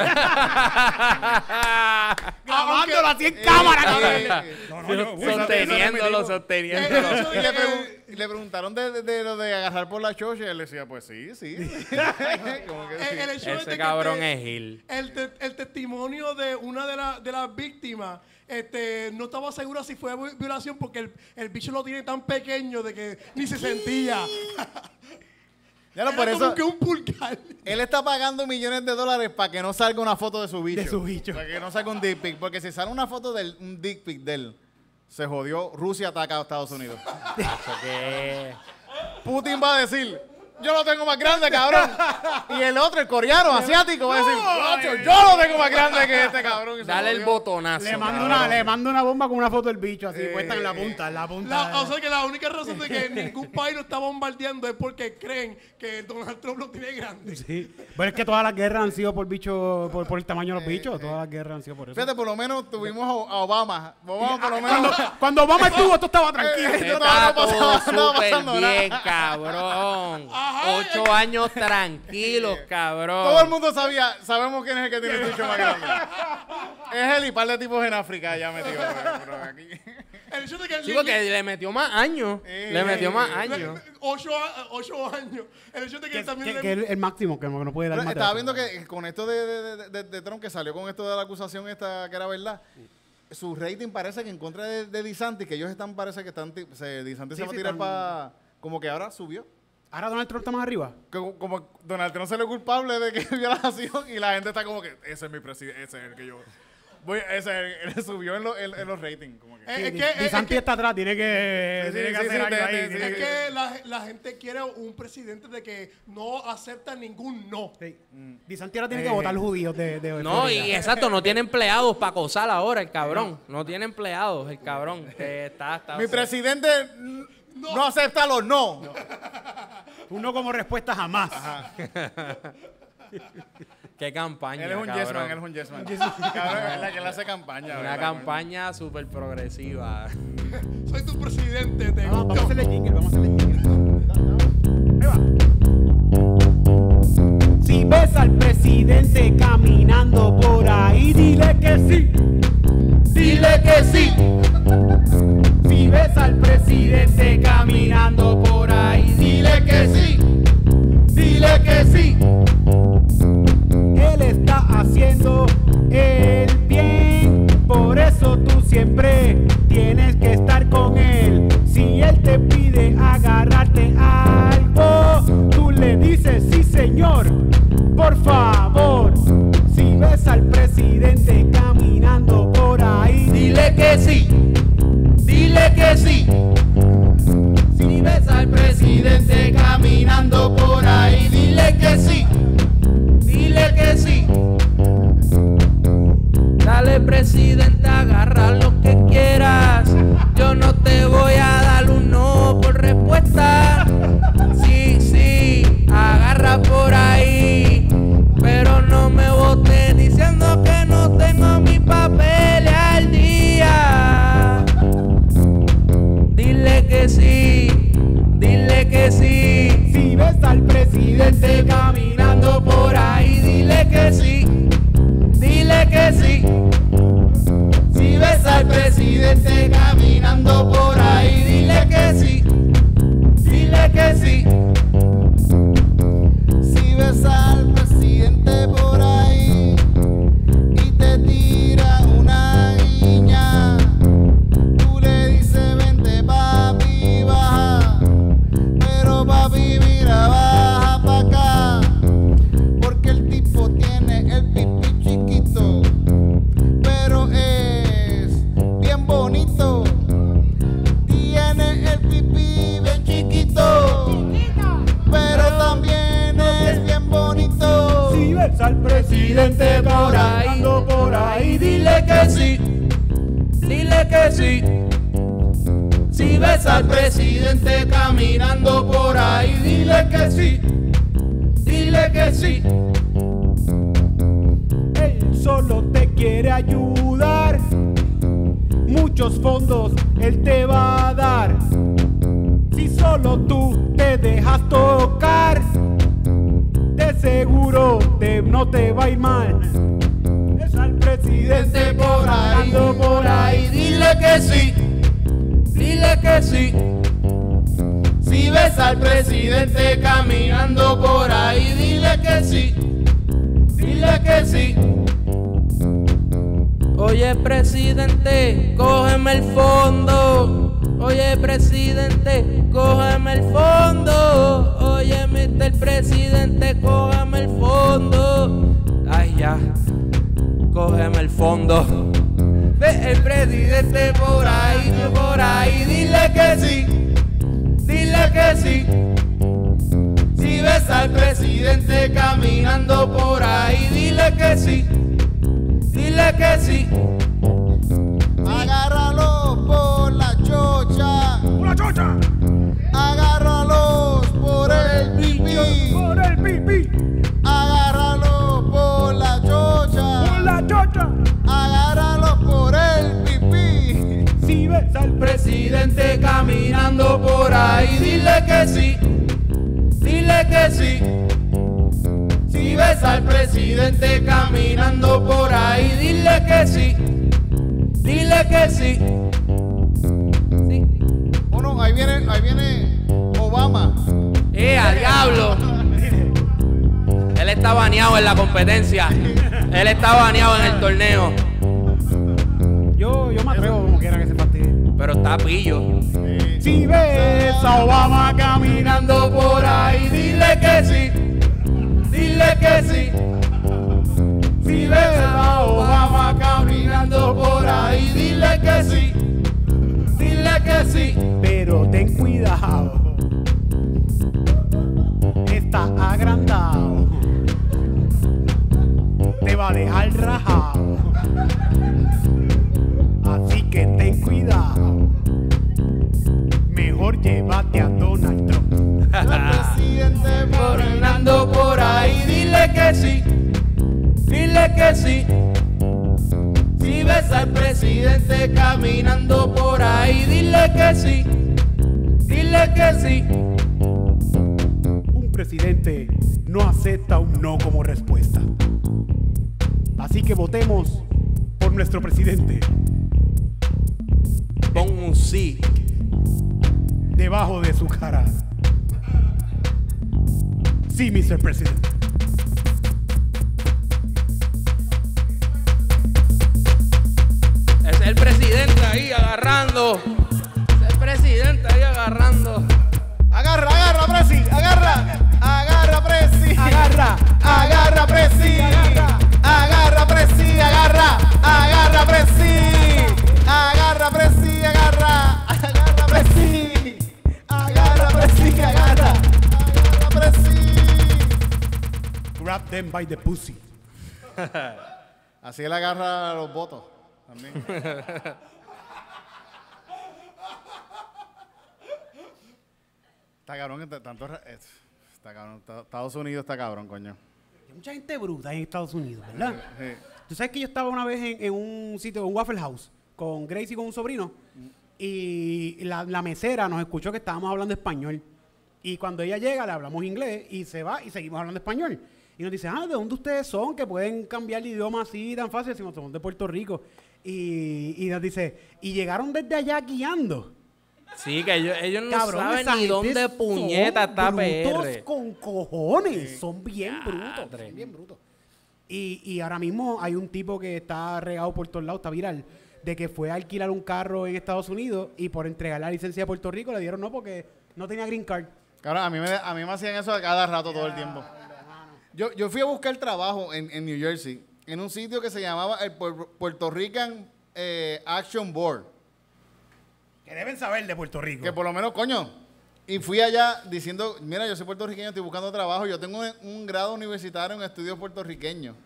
Grabándolo así en cámara, cabrón. Sosteniéndolo. Y le preguntaron de lo de agarrar por la chocha, y él decía, pues sí. Como que sí. El hecho es de Ese que cabrón es Gil. el testimonio de una de las víctimas no estaba segura si fue violación porque el bicho lo tiene tan pequeño de que ni se sentía. Ya no, Era por como eso, que un pulgar. él está pagando millones de dólares para que no salga una foto de su bicho. De su bicho. Para que no salga un dick pic. Porque si sale una foto de un dick pic de él, se jodió. Rusia ataca a Estados Unidos. Putin va a decir, yo lo tengo más grande, cabrón. Y el otro, el coreano, asiático, va a decir, "Macho, yo lo tengo más grande que este cabrón. Y se Dale el jodió. botonazo. Le mando una bomba con una foto del bicho así, puesta en la punta. O sea que la única razón de que ningún país lo está bombardeando es porque creen que Donald Trump lo tiene grande. Sí. Pero es que todas las guerras han sido por bicho, por el tamaño de los bichos. Todas las guerras han sido por eso. Fíjate, por lo menos tuvimos a Obama. Obama, por lo menos. Cuando Obama estuvo, esto estaba tranquilo. Está todo no súper pasando bien, nada. cabrón. Ajá. 8 años tranquilos, cabrón. Todo el mundo sabemos quién es el que tiene el bicho más grande. Es él y par de tipos en África ya metido. Pero aquí. El hecho de que Sí, porque le metió más años. Le metió más años. 8 años. El hecho de que también Que es el máximo, que no puede dar Pero más. estaba viendo que con esto de Trump, que salió con esto de la acusación esta que era verdad, su rating parece que en contra de DeSantis, que ellos parece que están, DeSantis se va a tirar para, como que ahora subió. Ahora Donald Trump está más arriba. Como Donald Trump se le culpable de que violación y la gente está como que, ese es mi presidente, ese es el que yo... él subió en los ratings. Como que. DeSantis está atrás, tiene que hacer algo ahí. Es que la gente quiere un presidente de que no acepta ningún no. Sí. DeSantis ahora tiene que votar judíos de No, Florida. y exacto, no tiene empleados para acosar ahora el cabrón. No tiene empleados el cabrón. Está Mi presidente no acepta los no. Uno como respuesta jamás. Qué campaña, Él es un cabrón. yes man. Cabrón, es la que le hace campaña. Una ¿verdad? campaña súper progresiva. Soy tu presidente. Te Vamos a gustó. hacerle jingle, Ahí va. Si ves al presidente caminando por ahí, dile que sí. Dile que sí. Si ves al presidente caminando por ahí, dile que sí. Dile que sí. Él está haciendo el bien, por eso tú siempre tienes que estar con él. Si él te pide agarrarte algo, tú le dices sí señor, por favor. Si ves al presidente caminando por ahí, dile que sí, dile que sí. Si ves al presidente caminando por ahí, dile que sí. Dile que sí. Dale, presidente, agarra lo que quieras. Yo no te voy a dar un no por respuesta. Sí, agarra por ahí. Pero no me votes diciendo que no tengo mis papeles al día. Dile que sí, dile que sí. Si ves al presidente caminando por ahí, dile que sí. Dile que sí. Si ves al presidente caminando por ahí, dile que sí. Dile que sí. Si ves al presidente por ahí y te tira una guiña, tú le dices vente papi baja, pero papi mira baja pa' acá, porque el tipo tiene el pipí chiquito, pero es bien bonito. dile que sí, dile que sí. Si ves al presidente caminando por ahí, dile que sí, dile que sí. Él solo te quiere ayudar. Muchos fondos él te va a dar. Si solo tú te dejas tocar, de seguro no te va a ir mal. Es al presidente Por ahí, por ahí, dile que sí, dile que sí. Si ves al presidente caminando por ahí, dile que sí, dile que sí. Oye, presidente, cógeme el fondo. Oye, presidente, cógeme el fondo. Oye, Mr. Presidente, cógeme el fondo. Ay, ya, cógeme el fondo. Ve el presidente por ahí, dile que sí, dile que sí. Si ves al presidente caminando por ahí, dile que sí, dile que sí. Agárralo por la chocha. ¡Por la chocha! Agárralos por el pipí. ¡Por el pipí! Agárralo por la chocha. ¡Por la chocha! Agárralo por el pipí. Si ves al Presidente caminando por ahí, dile que sí, dile que sí. Si ves al presidente caminando por ahí, dile que sí, dile que sí. Sí. Oh no, ahí viene Obama. ¡A diablo! Él está baneado en la competencia. Él está baneado en el torneo. Yo me atrevo como quiera que se fastidie. Pero está pillo. Si ves a Obama Caminando por ahí, dile que sí, dile que sí. Si ves a Obama caminando por ahí, dile que sí, dile que sí. pero ten cuidado. Está agrandado. Te va a dejar rajado. Así que ten cuidado. Mejor llévate a Donald Trump. Presidente Caminando por ahí, dile que sí, dile que sí. Si ves al presidente caminando por ahí, dile que sí, dile que sí. Un presidente no acepta un no como respuesta. Así que votemos por nuestro presidente. Pon un sí. Debajo de su cara. Sí, Mr. President. Es el presidente ahí agarrando. Es el presidente ahí agarrando. Agarra, agarra, Presi, agarra. Agarra, Presi. Agarra, Agarra, Presi. agarra. Agarra, Presi, agarra. Agarra, Presi. Agarra, Presi, agarra. Agarra, Presi. Agarra, Presi, agarra. Agarra, Presi. Grab them by the pussy. Así él agarra los votos también. Está cabrón que tanto... Está cabrón. Estados Unidos está cabrón, coño. Hay mucha gente bruta en Estados Unidos, ¿verdad? Sí. Tú sabes que yo estaba una vez en un sitio, un Waffle House, con Grace y con un sobrino, y la mesera nos escuchó que estábamos hablando español. Y cuando ella llega, le hablamos inglés, y se va, y seguimos hablando español. Y nos dice, ¿de dónde ustedes son? Que pueden cambiar de idioma así tan fácil. Decimos, somos de Puerto Rico. Y nos dice, y llegaron desde allá guiando. Sí, que ellos no Cabrón, esa saben ni gente dónde puñeta está son brutos PR. con cojones. Son bien Diadre. brutos. Son bien brutos. Y ahora mismo hay un tipo que está regado por todos lados, está viral, de que fue a alquilar un carro en Estados Unidos y por entregar la licencia de Puerto Rico le dieron no porque no tenía green card. Cabrón, a mí me hacían eso a cada rato, todo el tiempo. Yo fui a buscar trabajo en New Jersey, en un sitio que se llamaba el Puerto Rican Action Board. Que deben saber de Puerto Rico. Que por lo menos, coño. Y fui allá diciendo, mira, yo soy puertorriqueño, estoy buscando trabajo, yo tengo un grado universitario en estudios puertorriqueños.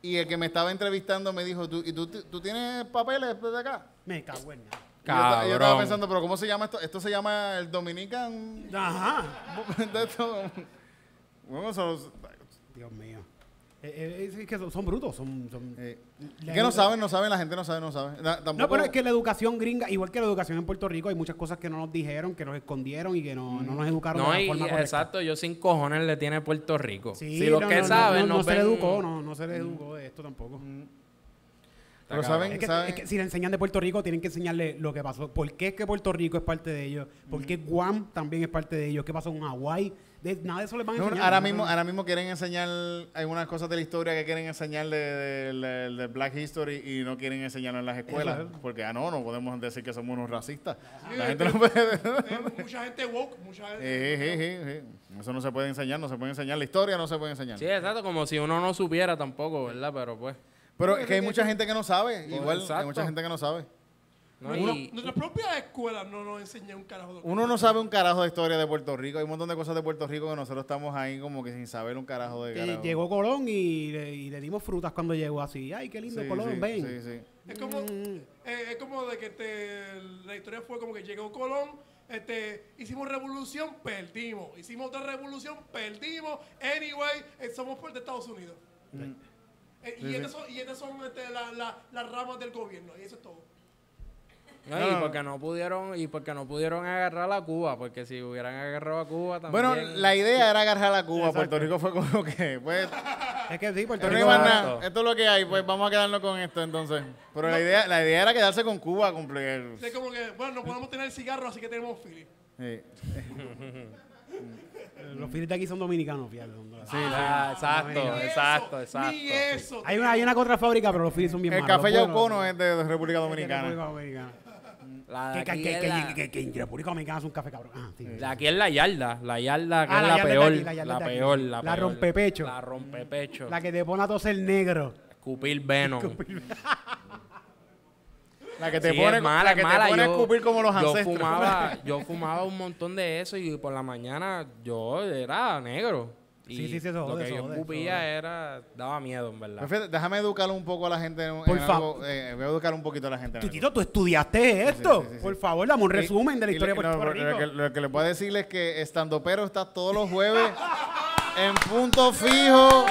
Y el que me estaba entrevistando me dijo, ¿tú tienes papeles de acá? Me cago en nada. Y yo estaba Cabrón. pensando, ¿pero cómo se llama esto? Esto se llama el Dominican... Ajá. de esto. Bueno, Dios mío. Es que son brutos, son que no saben, la gente no sabe. Tampoco, No, pero es que la educación gringa, igual que la educación en Puerto Rico, hay muchas cosas que no nos dijeron, que nos escondieron y que no nos educaron No, de la y forma correcta. exacto, yo sin cojones le tiene Puerto Rico. Sí, si los que saben no se le ven- educó, no se le educó de esto tampoco. pero Está cabrón. saben, Es que si le enseñan de Puerto Rico, tienen que enseñarle lo que pasó. ¿Por qué es que Puerto Rico es parte de ellos? ¿Por qué Guam también es parte de ellos? ¿Qué pasó en Hawái? Nada de eso les van a No, enseñar. ahora mismo quieren enseñar algunas cosas de la historia que quieren enseñar de Black History y no quieren enseñarlo en las escuelas. Eso es. Porque, no podemos decir que somos unos racistas. Sí, La gente no puede... Mucha gente woke, mucha gente... Eso no se puede enseñar, la historia no se puede enseñar. Sí, exacto, como si uno no supiera tampoco, ¿verdad? Pero pues... Pero es que hay mucha gente que no sabe, Pues, igual hay exacto. mucha gente que no sabe. ¿no? Nuestra propia escuela no nos enseña un carajo de Uno no sabe un carajo de historia de Puerto Rico. Hay un montón de cosas de Puerto Rico que nosotros estamos ahí como que sin saber un carajo de carajo. Llegó Colón y le dimos frutas cuando llegó así. Ay, qué lindo Sí, Colón, sí, ven. sí, sí. Es como de que la historia fue como que llegó Colón, hicimos revolución, perdimos. Hicimos otra revolución, perdimos. Anyway, somos parte de Estados Unidos. Y estas son las ramas del gobierno, y eso es todo. No, y porque no pudieron agarrar a Cuba, porque si hubieran agarrado a Cuba también... Bueno, la idea era agarrar a Cuba. Puerto Rico fue como que, pues, Es que sí, Puerto no hay Rico. más nada. Esto es lo que hay, pues vamos a quedarnos con esto entonces. Pero la idea era quedarse con Cuba, cumplir. Es como que, bueno, no podemos tener cigarros, así que tenemos Philly. Sí. Los Phillies de aquí son dominicanos, fíjate. Exacto. Ni eso. Hay una contrafábrica, pero los Phillies son bien El malos. café Los Yaucono buenos- es de República de Dominicana. República Dominicana. La de Que aquí es en República Dominicana es un café cabrón. Ah, sí. la aquí es la yarda que Ah, es la la yarda de peor, aquí, la yarda la de aquí. peor, La peor. rompepecho. La rompepecho. La que te pone a toser negro. Escupir Venom. La que te Sí, pone, es mala, la que es te mala. pone a escupir como los ancestros. Yo fumaba un montón de eso y por la mañana yo era negro. Y Sí, eso lo jode, que eso yo jode, escupía daba miedo, en verdad. Pues fíjate, déjame educar un poco a la gente. Por algo, favor. voy a educar un poquito a la gente. en algo. Titito, tú estudiaste esto. sí. Por favor, dame un resumen de la Y historia de Puerto no, Rico. lo que les voy a decir es que Estando Pero está todos los jueves en punto fijo. Todos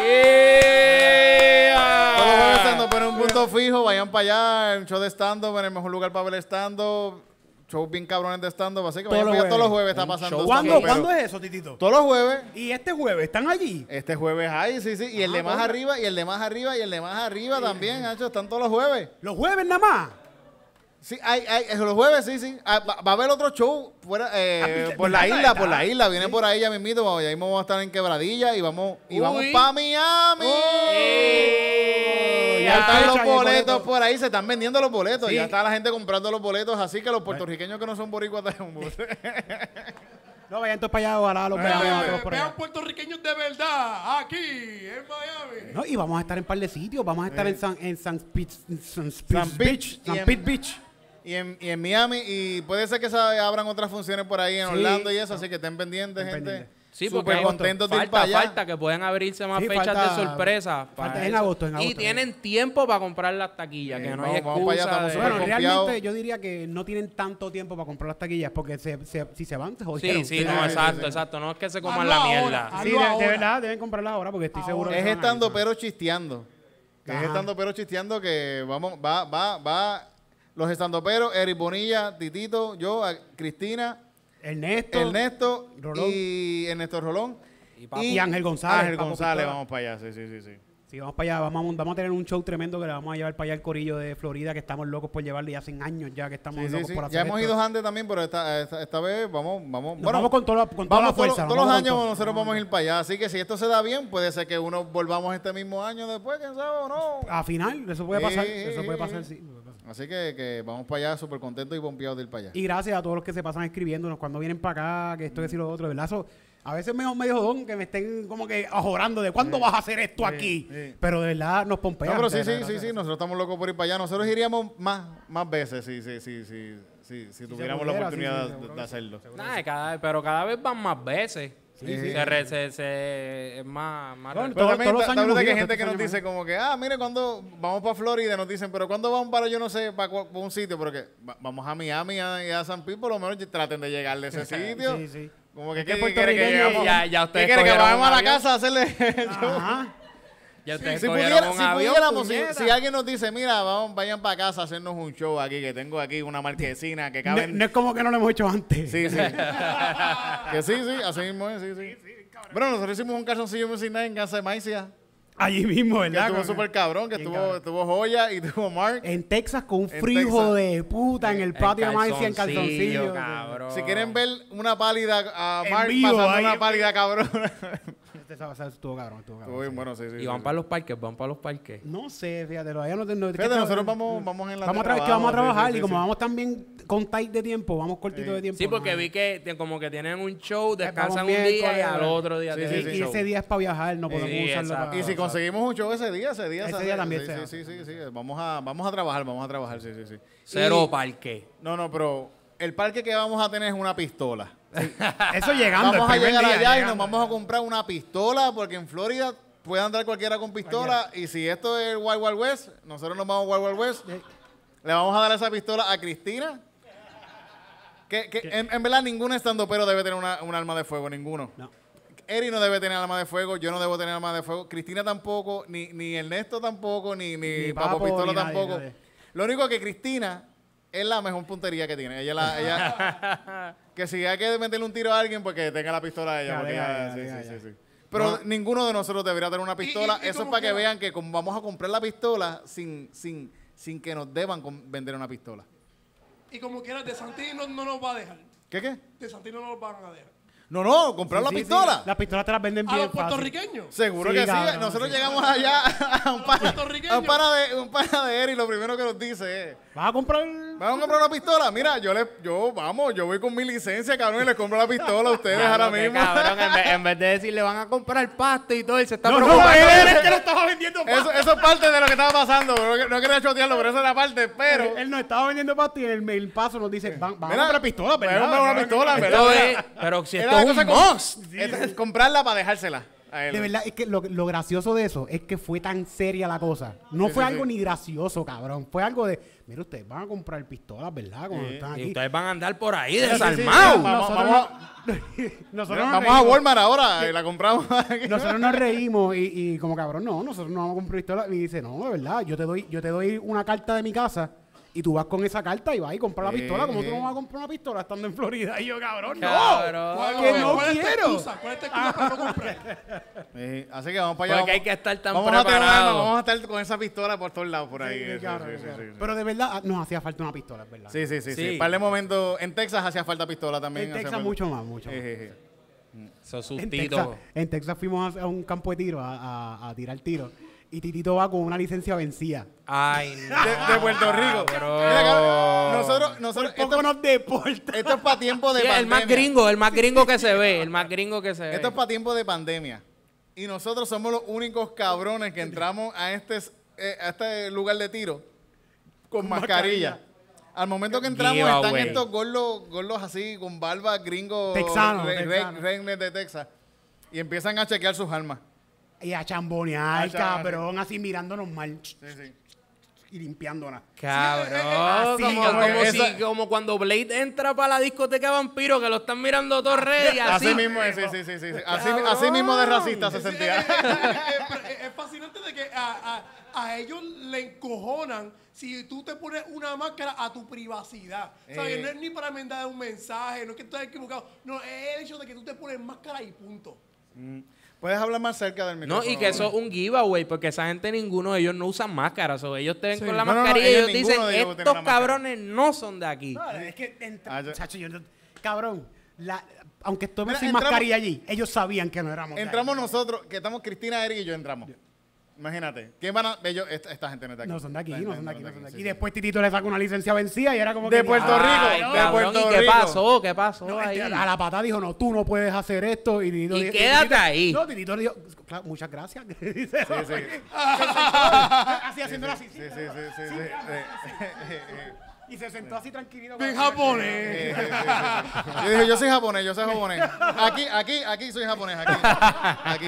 los jueves Estando Pero en punto fijo. Vayan para allá. El show de stand-up en el mejor lugar para ver stand-up. Shows bien cabrones de stand-up. Así que vayan para allá todos los jueves. Está pasando. show. ¿Cuándo, Stand Up ¿Cuándo Pero. es eso, Titito? Todos los jueves. ¿Y este jueves están allí? Este jueves hay, sí. Y el de más arriba, y el de más arriba, y el de más arriba también, Hacho. Están todos los jueves. ¿Los jueves nada más? Sí, hay los jueves, sí. Va a haber otro show fuera, por la isla, viene por ahí ya mismito, ya mismo vamos a estar en Quebradilla y vamos para Miami. Ya están fecha, los ya hay boletos boletos. por ahí, se están vendiendo los boletos, Sí. ya está la gente comprando los boletos, así que los puertorriqueños que no son boricuas No, vayan todos para allá, ojalá los veamos a todos por Vean allá. puertorriqueños de verdad, aquí, en Miami. No, y vamos a estar en un par de sitios. Vamos a estar en San Beach. Beach. y en Miami, y puede ser que se abran otras funciones por ahí en Sí. Orlando y eso, así que estén pendientes, Estén gente. pendientes. Sí, Súper porque contentos de ir para allá. falta que pueden abrirse más Sí, fechas falta- de sorpresa. falta para en eso. agosto, en Y agosto. tienen tiempo para comprar las taquillas, que no hay vamos para allá, excusa. estamos de- súper Bueno, confiado. realmente yo diría que no tienen tanto tiempo para comprar las taquillas porque si se van, se jodieron. Sí, no, sí, exacto, sí. exacto. No es que se coman Hazlo la ahora. mierda. Sí, Hazlo de ahora. verdad, deben comprarlas ahora porque estoy seguro que Es se van a Estando ir. Pero chisteando. Que es Ajá. Estando Pero chisteando que va los estandoperos, Eric Bonilla, Titito, yo, Cristina, Ernesto Rolón. y Ernesto Rolón. Y Ángel González, Ángel Papo González, Pistola. vamos para allá, sí. Sí, vamos para allá, vamos a tener un show tremendo que le vamos a llevar para allá al corillo de Florida, que estamos locos por llevarle, y hacen años ya que estamos locos por hacer Ya hemos esto. ido antes también, pero esta vez vamos. Nos vamos con toda la vamos fuerza. todos los años nosotros vamos a ir para allá. Así que si esto se da bien, puede ser que uno volvamos este mismo año después, quién sabe o no. A final, eso puede pasar, Sí, eso puede sí, pasar, sí. sí. puede pasar. Así que vamos para allá súper contentos y pompeados de ir para allá. Y gracias a todos los que se pasan escribiéndonos cuando vienen para acá, que esto, que si lo otro, ¿verdad? Eso, a veces medio jodón que me estén como que ajorando de cuándo vas a hacer esto aquí. sí. Pero de verdad nos pompean. No, pero sí, de verdad, nosotros estamos locos por ir para allá. Nosotros iríamos más veces si tuviéramos la pudiera, oportunidad sí, seguro de que sí. hacerlo. Nah, pero cada vez van más veces. Es más Bueno, Pero también todos los años que hay hemos gente ido, que nos todos los dice años como que, mire, cuando vamos para Florida, nos dicen, pero cuando vamos para, yo no sé, para un sitio, porque vamos a Miami y a San Pete, por lo menos traten de llegar de ese sitio. Sí, sí. Como que, Es que ¿qué quiere que puertorriqueño llegamos? ya ustedes ¿Qué quiere que cogieron vayamos a un la avión? casa a hacerle el show? Ajá. Ya ustedes Si, cogieron un avión, pudiéramos, puñeta. si alguien nos dice, mira, vayan para casa a hacernos un show aquí, que tengo aquí una marquesina que No, caben... no es como que no lo hemos hecho antes. Sí, sí. Que sí, así mismo es, sí. Bueno, nosotros hicimos un calzoncillo Music Night en casa de Maicia, Allí mismo, que ¿verdad? estuvo súper cabrón, que Bien cabrón. estuvo Joya y tuvo Mark. En Texas con un En frío Texas. de puta en el patio de Maicia en calzoncillo. cabrón. Si quieren ver una pálida a En Mark vivo, pasando ahí una en pálida cabrón. Estuvo cabrón, Estuvo bien bueno, sí. Y van para los parques, No sé, fíjate, todavía no Fíjate, nosotros vamos en la Vamos a trabajar y como vamos también con tight de tiempo, vamos cortito de tiempo. Sí, porque ¿no? vi que como que tienen un show, descansan Vamos un día y miércoles, al otro día Sí, tienen sí, un Y show. ese día es para viajar, no podemos Sí, usarlo exacto. para... Y si conseguimos un show ese día Ese se día hace. también se Sí. hace. Vamos a trabajar, sí. Cero Y- parque. No, pero el parque que vamos a tener es una pistola. Eso llegando, Vamos a el primer llegar día, allá y llegando. nos vamos a comprar una pistola porque en Florida puede andar cualquiera con pistola y si esto es Wild Wild West, nosotros nos vamos a Wild Wild West, le vamos a dar esa pistola a Cristina. Que en verdad ningún estandopero debe tener un arma de fuego, ninguno. No. Eri no debe tener arma de fuego, yo no debo tener arma de fuego, Cristina tampoco, ni Ernesto tampoco, ni Papo Papo, Pistola ni nadie, tampoco. nadie. Lo único que Cristina es la mejor puntería que tiene. Ella que si hay que meterle un tiro a alguien, pues que tenga la pistola a ella. Ya, porque ya, ella- ya, sí. ya. Pero ninguno de nosotros debería tener una pistola. y Eso es como para que quiera. vean que como vamos a comprar la pistola sin que nos deban vender una pistola. Y como quiera, De Santi no nos va a dejar. ¿Qué? De Santi no nos van a dejar. No, comprar la Sí, sí, pistola. sí. Las pistolas te las venden A bien los fácil. puertorriqueños. Seguro Sí, que sí. cabrón, Nosotros sí. llegamos allá a un puertorriqueños. un pana de Eri, lo primero que nos dice es, ¿Vas a comprar? vamos a comprar una pistola. Mira, yo voy con mi licencia, cabrón, y les compro la pistola a ustedes ahora mismo. Cabrón, en vez de decirle van a comprar pasto y todo, él se está No, preocupando. él es que lo estaba vendiendo pasto. Eso es parte de lo que estaba pasando. No quería chotearlo, pero esa era parte. Pero, Él nos estaba vendiendo pasto y en el paso nos dice, van a mira, comprar pistola, voy a ¿verdad? comprar una pistola, Esto ¿verdad? es- pero si Era esto la es un cosa must. es comprarla para dejársela a él. De verdad, es que lo gracioso de eso es que fue tan seria la cosa. No Sí, fue sí, algo sí. ni gracioso, cabrón. Fue algo de, mira, ustedes van a comprar pistolas, ¿verdad? Como están Y aquí. ustedes van a andar por ahí Sí, sí, desarmados. sí, Nosotros nos Vamos a reímos. Walmart ahora y la compramos. Nosotros nos reímos y como cabrón, no, nosotros no vamos a comprar pistola. Y dice, no, de verdad, yo te doy una carta de mi casa y tú vas con esa carta y vas y compras la pistola. Como tú no vas a comprar una pistola estando en Florida. Y yo, cabrón, no. Cabrón. Que no ¿Cuál es tu quiero. excusa? ¿Cuál es tu excusa para no comprar? Así que vamos para allá. Porque hay que estar tan vamos a preparado. vamos a estar con esa pistola por todos lados por ahí. Sí, Sí, claro, sí, claro. sí, sí. Pero de verdad nos hacía falta una pistola, es verdad. Sí. Sí. Para el momento, en Texas hacía falta pistola también. En hacía Texas falta. mucho más. Esos En sustitos. Texas fuimos a un campo de tiro a tirar tiro. Y Titito va con una licencia vencida. Ay, no. De Puerto Rico. Bro. Mira, cabrón, nosotros Poco nos deporta. esto es para tiempo de Sí, pandemia. el más gringo que se ve, el más gringo que se ve. Esto es para tiempo de pandemia. Y nosotros somos los únicos cabrones que entramos a este lugar de tiro con mascarilla. Al momento que entramos están Giveaway. estos gordos así, con barba, gringos, Texanos, rednecks de Texas. Y empiezan a chequear sus armas. Y a chambonear, A chambonear. cabrón, así mirándonos mal. Sí. Y limpiándonos. Cabrón, así, como cuando Blade entra para la discoteca vampiro que lo están mirando todo ready, así. Así mismo es, sí. Así mismo de racista se sentía. Es fascinante de que a ellos le encojonan si tú te pones una máscara a tu privacidad. ¿Sabes? No es ni para mandar un mensaje, no es que tú estés equivocado. No, es el hecho de que tú te pones máscara y punto. Puedes hablar más cerca del No, micrófono. y que eso es un giveaway, porque esa gente ninguno de ellos no usan máscaras. O ellos te ven con la No, no, mascarilla y ellos ellos dicen, ninguno de ellos tiene estos una máscara". cabrones no son de aquí. No, es que, yo- chacho, cabrón, aunque estemos Mira, sin entramos- mascarilla allí, ellos sabían que no éramos de Entramos ahí. nosotros, que estamos Cristina, Eric y yo entramos. Imagínate. ¿Quién van a...? Ellos, esta gente no es de aquí. No son de aquí, Esta no gente son de aquí, no son de sí, aquí. sí. Y después Titito le saca una licencia vencida y era como De que... Puerto Rico, Ay, de cabrón, Puerto ¿y qué Rico. pasó? ¿Qué pasó No, ahí? a la patada dijo, no, tú no puedes hacer esto. Y Titito Y dijo- quédate Titito- ahí. No, Titito le dijo, claro, muchas gracias. Dice, Sí, sí. así haciéndolo así. Sí. Y se sentó así tranquilito. Bien japonés. Yo dije, yo soy japonés, yo soy japonés. Aquí soy japonés, aquí.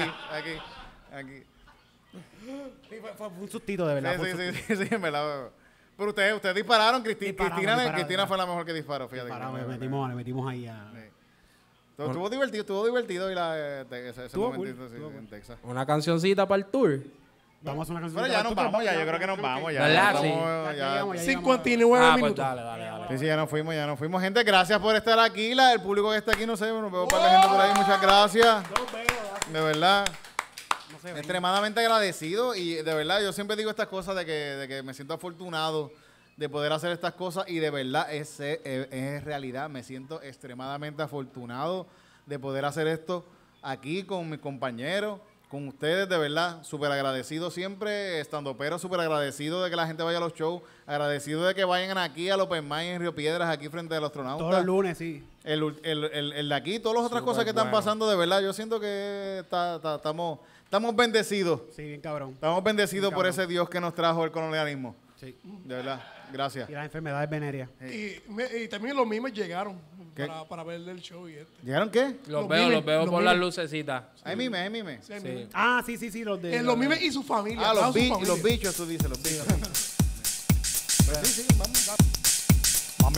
Sí, fue un sustito, de verdad. Sí, en verdad. Pero ustedes dispararon, Disparamos. Cristina fue la mejor que disparó, fíjate. Le metimos ahí a... Estuvo divertido y ese Estuvo momentito cool, sí, estuvo en cool. Texas. Una cancioncita para el tour. Vamos a hacer una canción. Pero ya nos vamos, ya, yo creo que nos vamos, ya. ¿Verdad? Sí. Ya llegamos. 59 Pues minutos. dale. Sí, ya nos fuimos. Gente, gracias por estar aquí. El público que está aquí, no sé, nos veo para la gente por ahí. Muchas gracias. De verdad. Extremadamente agradecido y de verdad yo siempre digo estas cosas de que me siento afortunado de poder hacer estas cosas y de verdad es realidad. Me siento extremadamente afortunado de poder hacer esto aquí con mis compañeros, con ustedes, de verdad, súper agradecido siempre, estando pero súper agradecido de que la gente vaya a los shows, agradecido de que vayan aquí al Open Mic en Río Piedras, aquí frente al Astronauta. Todos los lunes, sí. El de aquí, todas las otras cosas que están pasando, de verdad, yo siento que estamos bendecidos. Sí, bien cabrón. Estamos bendecidos Bien por cabrón. ese Dios que nos trajo el colonialismo. Sí. De verdad, gracias. Y las enfermedades venéreas. Y también los mimes llegaron ¿Qué? para ver el show y este. ¿Llegaron qué? Los mimes, veo los por mimes. las lucecitas. Hay mime. Sí, Sí. Ah, sí, los de... los mimes y su familia. toda su familia. Los bichos, tú dices, los bichos. Vamos. Mami.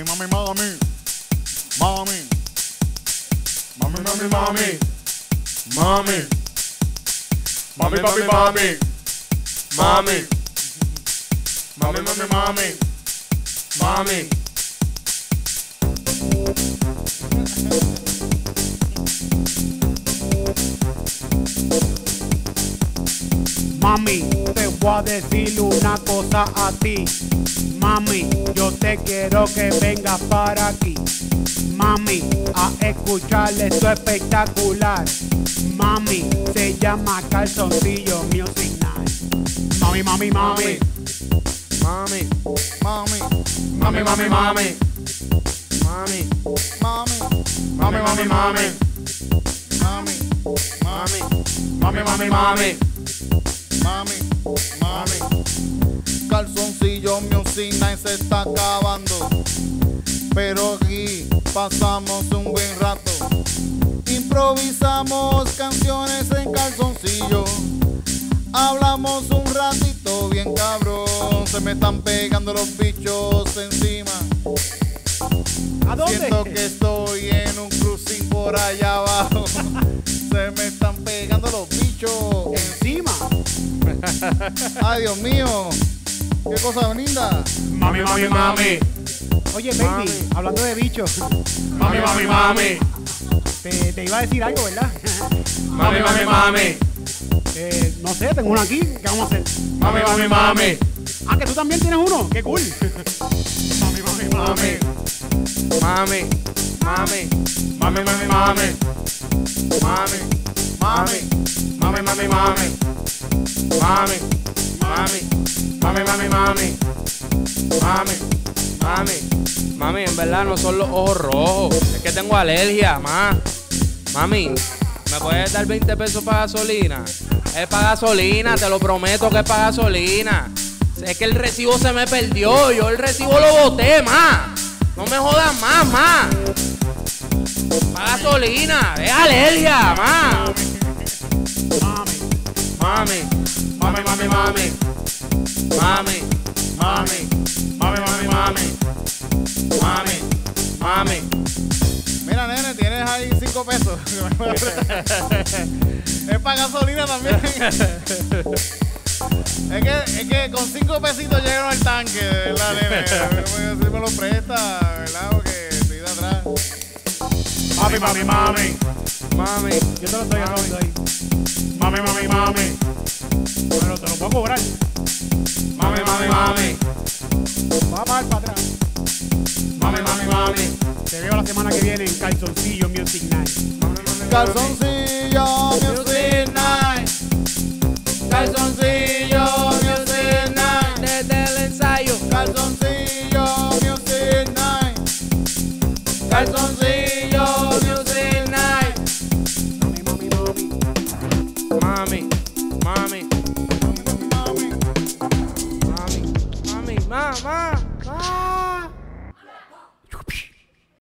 Mami, te voy a decir una cosa a ti. Mami, yo te quiero que vengas para aquí. Mami, a escuchar esto espectacular. Mami, se llama Calzoncillo Music Night. Mami. Mami. Mami. Mami. Mami. Mami. Mami. Mami. Calzoncillo Music Night se está acabando, pero aquí pasamos un buen rato. Improvisamos canciones en calzoncillo, hablamos un ratito bien cabrón. Se me están pegando los bichos encima. ¿A dónde? Siento que estoy en un cruising por allá abajo. Se me están pegando los bichos Encima. Ay, Dios mío. Qué cosa linda. Mami. Oye, baby, hablando de bichos, Mami. te iba a decir algo, ¿verdad? Mami. No sé, tengo uno aquí. ¿Qué vamos a hacer? Mami. Ah, que tú también tienes uno. Qué cool. Mami, en verdad no son los ojos rojos. Es que tengo alergia, Mami, ¿me puedes dar 20 pesos para gasolina? Es para gasolina, te lo prometo que es para gasolina. Es que el recibo se me perdió. Yo el recibo lo boté, No me jodas más, Para gasolina, es alergia, Mami. Mira, nene, tienes ahí 5 pesos. Es para gasolina también. Es que con 5 pesitos llegaron al tanque, de verdad, nene. Si me lo presta, ¿verdad? Porque estoy de atrás. Mami. Yo te lo estoy hablando ahí. Pero te lo puedo cobrar. Mami. Va a pagar para atrás. Te veo la semana que viene en Calzoncillo Music Night. Calzoncillo Music Night.